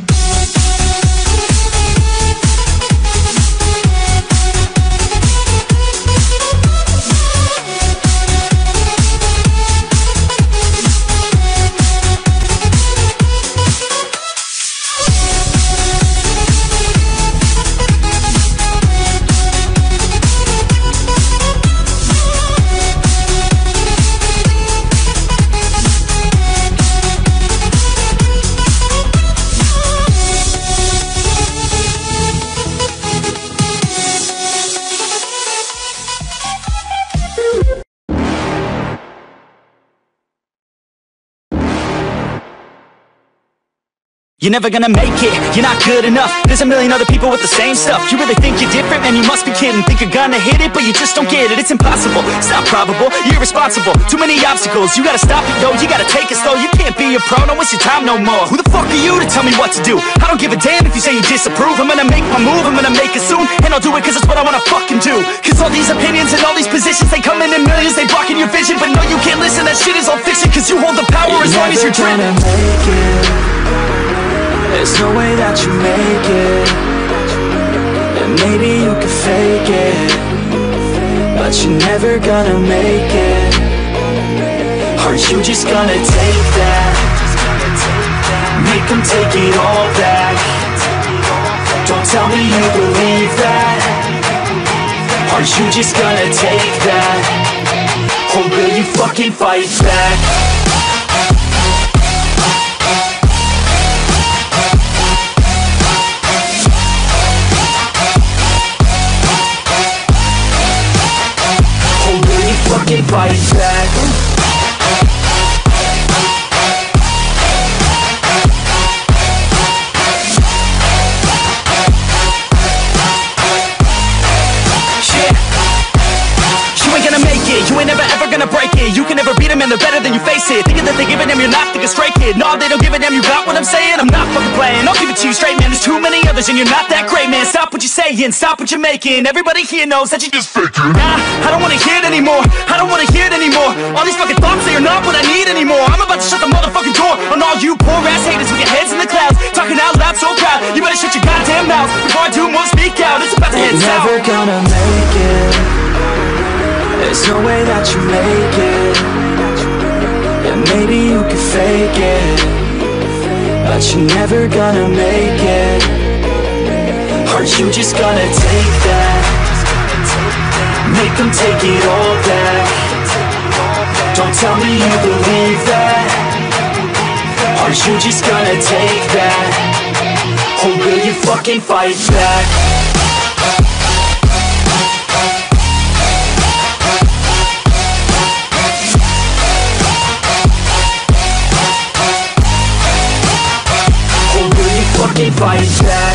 You're never gonna make it, you're not good enough. There's a million other people with the same stuff. You really think you're different? Man, you must be kidding. Think you're gonna hit it, but you just don't get it. It's impossible, it's not probable, you're irresponsible. Too many obstacles, you gotta stop it, yo. You gotta take it slow, you can't be a pro. Don't waste your time no more. Who the fuck are you to tell me what to do? I don't give a damn if you say you disapprove. I'm gonna make my move, I'm gonna make it soon. And I'll do it cause it's what I wanna fucking do. Cause all these opinions and all these positions, they come in in millions, they blocking your vision. But no, you can't listen, that shit is all fiction. Cause you hold the power You're as long as you're dreaming. There's no way that you make it. And maybe you can fake it, but you're never gonna make it. Are you just gonna take that? Make them take it all back. Don't tell me you believe that. Are you just gonna take that? Or will you fucking fight back? Fucking fight back. Shit. You ain't gonna make it, you ain't never ever gonna break it. You can never beat them and they're better than you face it. Thinking that they give a damn, you're not thinking straight, kid. No, they don't give a damn, you got what I'm saying? I'm not fucking playing, I'll give it to you straight, man. There's too many others and you're not that great, man. Stop what you're saying, stop what you're making. Everybody here knows that you just faking. Nah, I don't wanna hear it anymore, I don't wanna hear it anymore. All these fucking thoughts, they are not what I need anymore. I'm about to shut the motherfucking door on all you poor ass haters with your heads in the clouds, talking out loud so proud. You better shut your goddamn mouth before I do more, speak out. It's about to head south. You're never gonna make it. There's no way that you make it. And maybe you can fake it, but you're never gonna make it. Are you just gonna take that? Make them take it all back. Don't tell me you believe that. Are you just gonna take that? Or will you fucking fight back? Fucking fight back.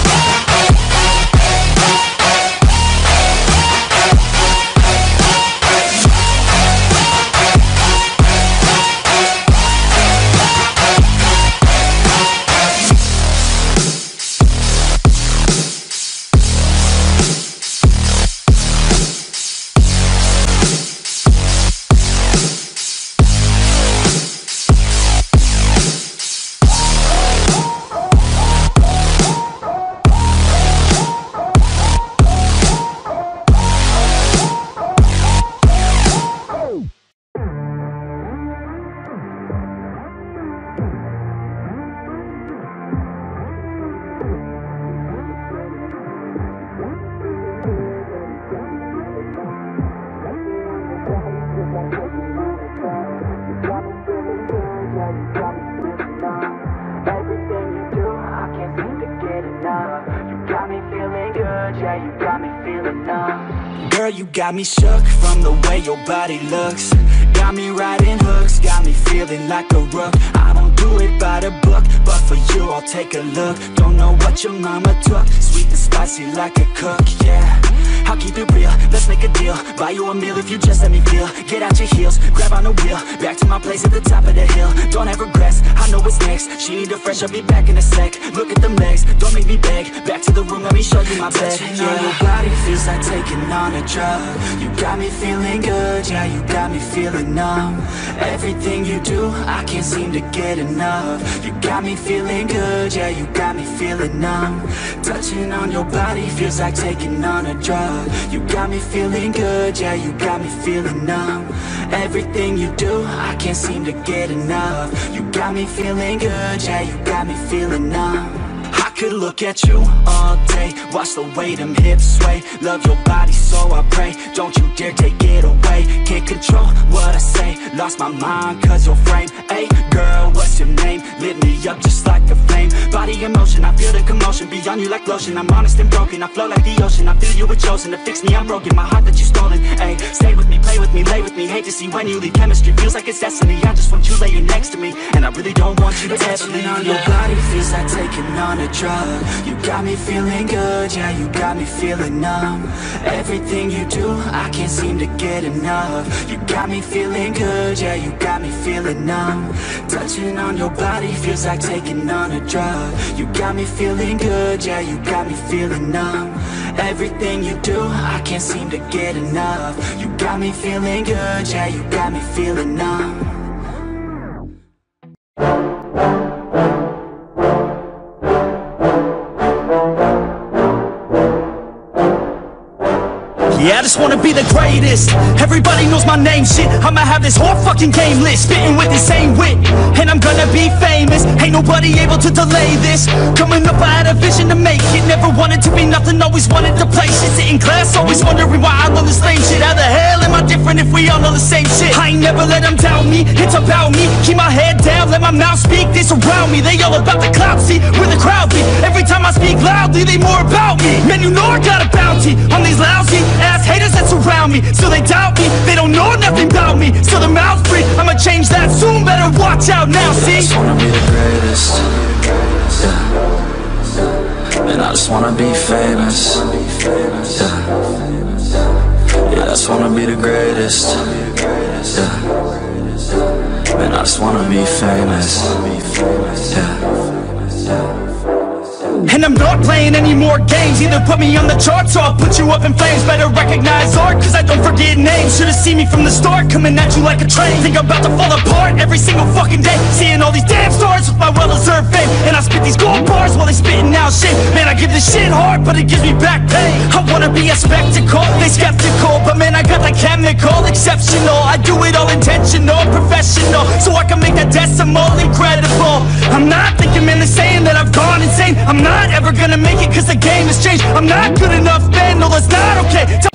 Girl, you got me shook from the way your body looks. Got me riding hooks, got me feeling like a rook. I don't do it by the book, but for you I'll take a look. Don't know what your mama took, sweet and spicy like a cook, yeah. I'll keep it real, let's make a deal. Buy you a meal if you just let me feel. Get out your heels, grab on the wheel. Back to my place at the top of the hill. Don't have regrets, I know what's next. She need to fresh, I'll be back in a sec. Look at them legs, don't make me beg. Back to the room, let me show you my bed. Touching on your body feels like taking on a drug. You got me feeling good, yeah, you got me feeling numb. Everything you do, I can't seem to get enough. You got me feeling good, yeah, you got me feeling numb. Touching on your body feels like taking on a drug. You got me feeling good, yeah, you got me feeling numb. Everything you do, I can't seem to get enough. You got me feeling good, yeah, you got me feeling numb. I could look at you all day, watch the way them hips sway. Love your body so I pray, don't you dare take it away. Can't control what I say, lost my mind cause your frame. Hey girl, what's your name? Lit me up just like a flame. Body in motion, I feel the commotion. Beyond you like lotion, I'm honest and broken. I flow like the ocean, I feel you were chosen to fix me, I'm broken. My heart that you stolen, hey. Stay with me, play with me, lay with me. Hate to see when you leave, chemistry feels like it's destiny. I just want you laying next to me, and I really don't want you to ever leave. On your body feels like taking on a drug. You got me feeling good, yeah, you got me feeling numb. Everything you do, I can't seem to get enough. You got me feeling good, yeah, you got me feeling numb. Touching on your body feels like taking on a drug. You got me feeling good, yeah, you got me feeling numb. Everything you do, I can't seem to get enough. You got me feeling good, yeah, you got me feeling numb. Yeah, I just wanna be the greatest. Everybody knows my name, shit. I'ma have this whole fucking game lit, spitting with the same wit, and I'm gonna be famous. Ain't nobody able to delay this. Coming up, I had a vision to make it. Never wanted to be nothing, always wanted to play shit. Sit in class, always wondering why I love this lame shit. How the hell am I different if we all know the same shit? I ain't never let them down me, it's about me. Keep my head down, let my mouth speak. They surround me, they all about the clout, see, where the crowd be. Every time I speak loudly, they more about me. Man, you know I got a bounty on these lousy ass haters that surround me. So they doubt me, they don't know nothing about me. So their mouths free, I'ma change that soon. Better watch out now, see. I just wanna be the greatest, yeah. And I just wanna be famous, yeah. Yeah, I just wanna be the greatest, yeah. And I just wanna be famous, yeah. And I'm not playing any more games. Either put me on the charts or I'll put you up in flames. Better recognize art, cause I don't forget names. Should've seen me from the start, coming at you like a train. Think I'm about to fall apart every single fucking day. Seeing all these damn stars with my well-deserved fame. And I spit these gold bars while they spitting out shit. Man, I give this shit hard, but it gives me back pain. I wanna be a spectacle, they skeptical, but man, I got the chemical, exceptional. I do it all intentional, professional, so I can make that decimal incredible. I'm not thinking, man, they're saying that I've gone insane. I'm not ever gonna make it cause the game has changed. I'm not good enough, man, no that's not okay. Tell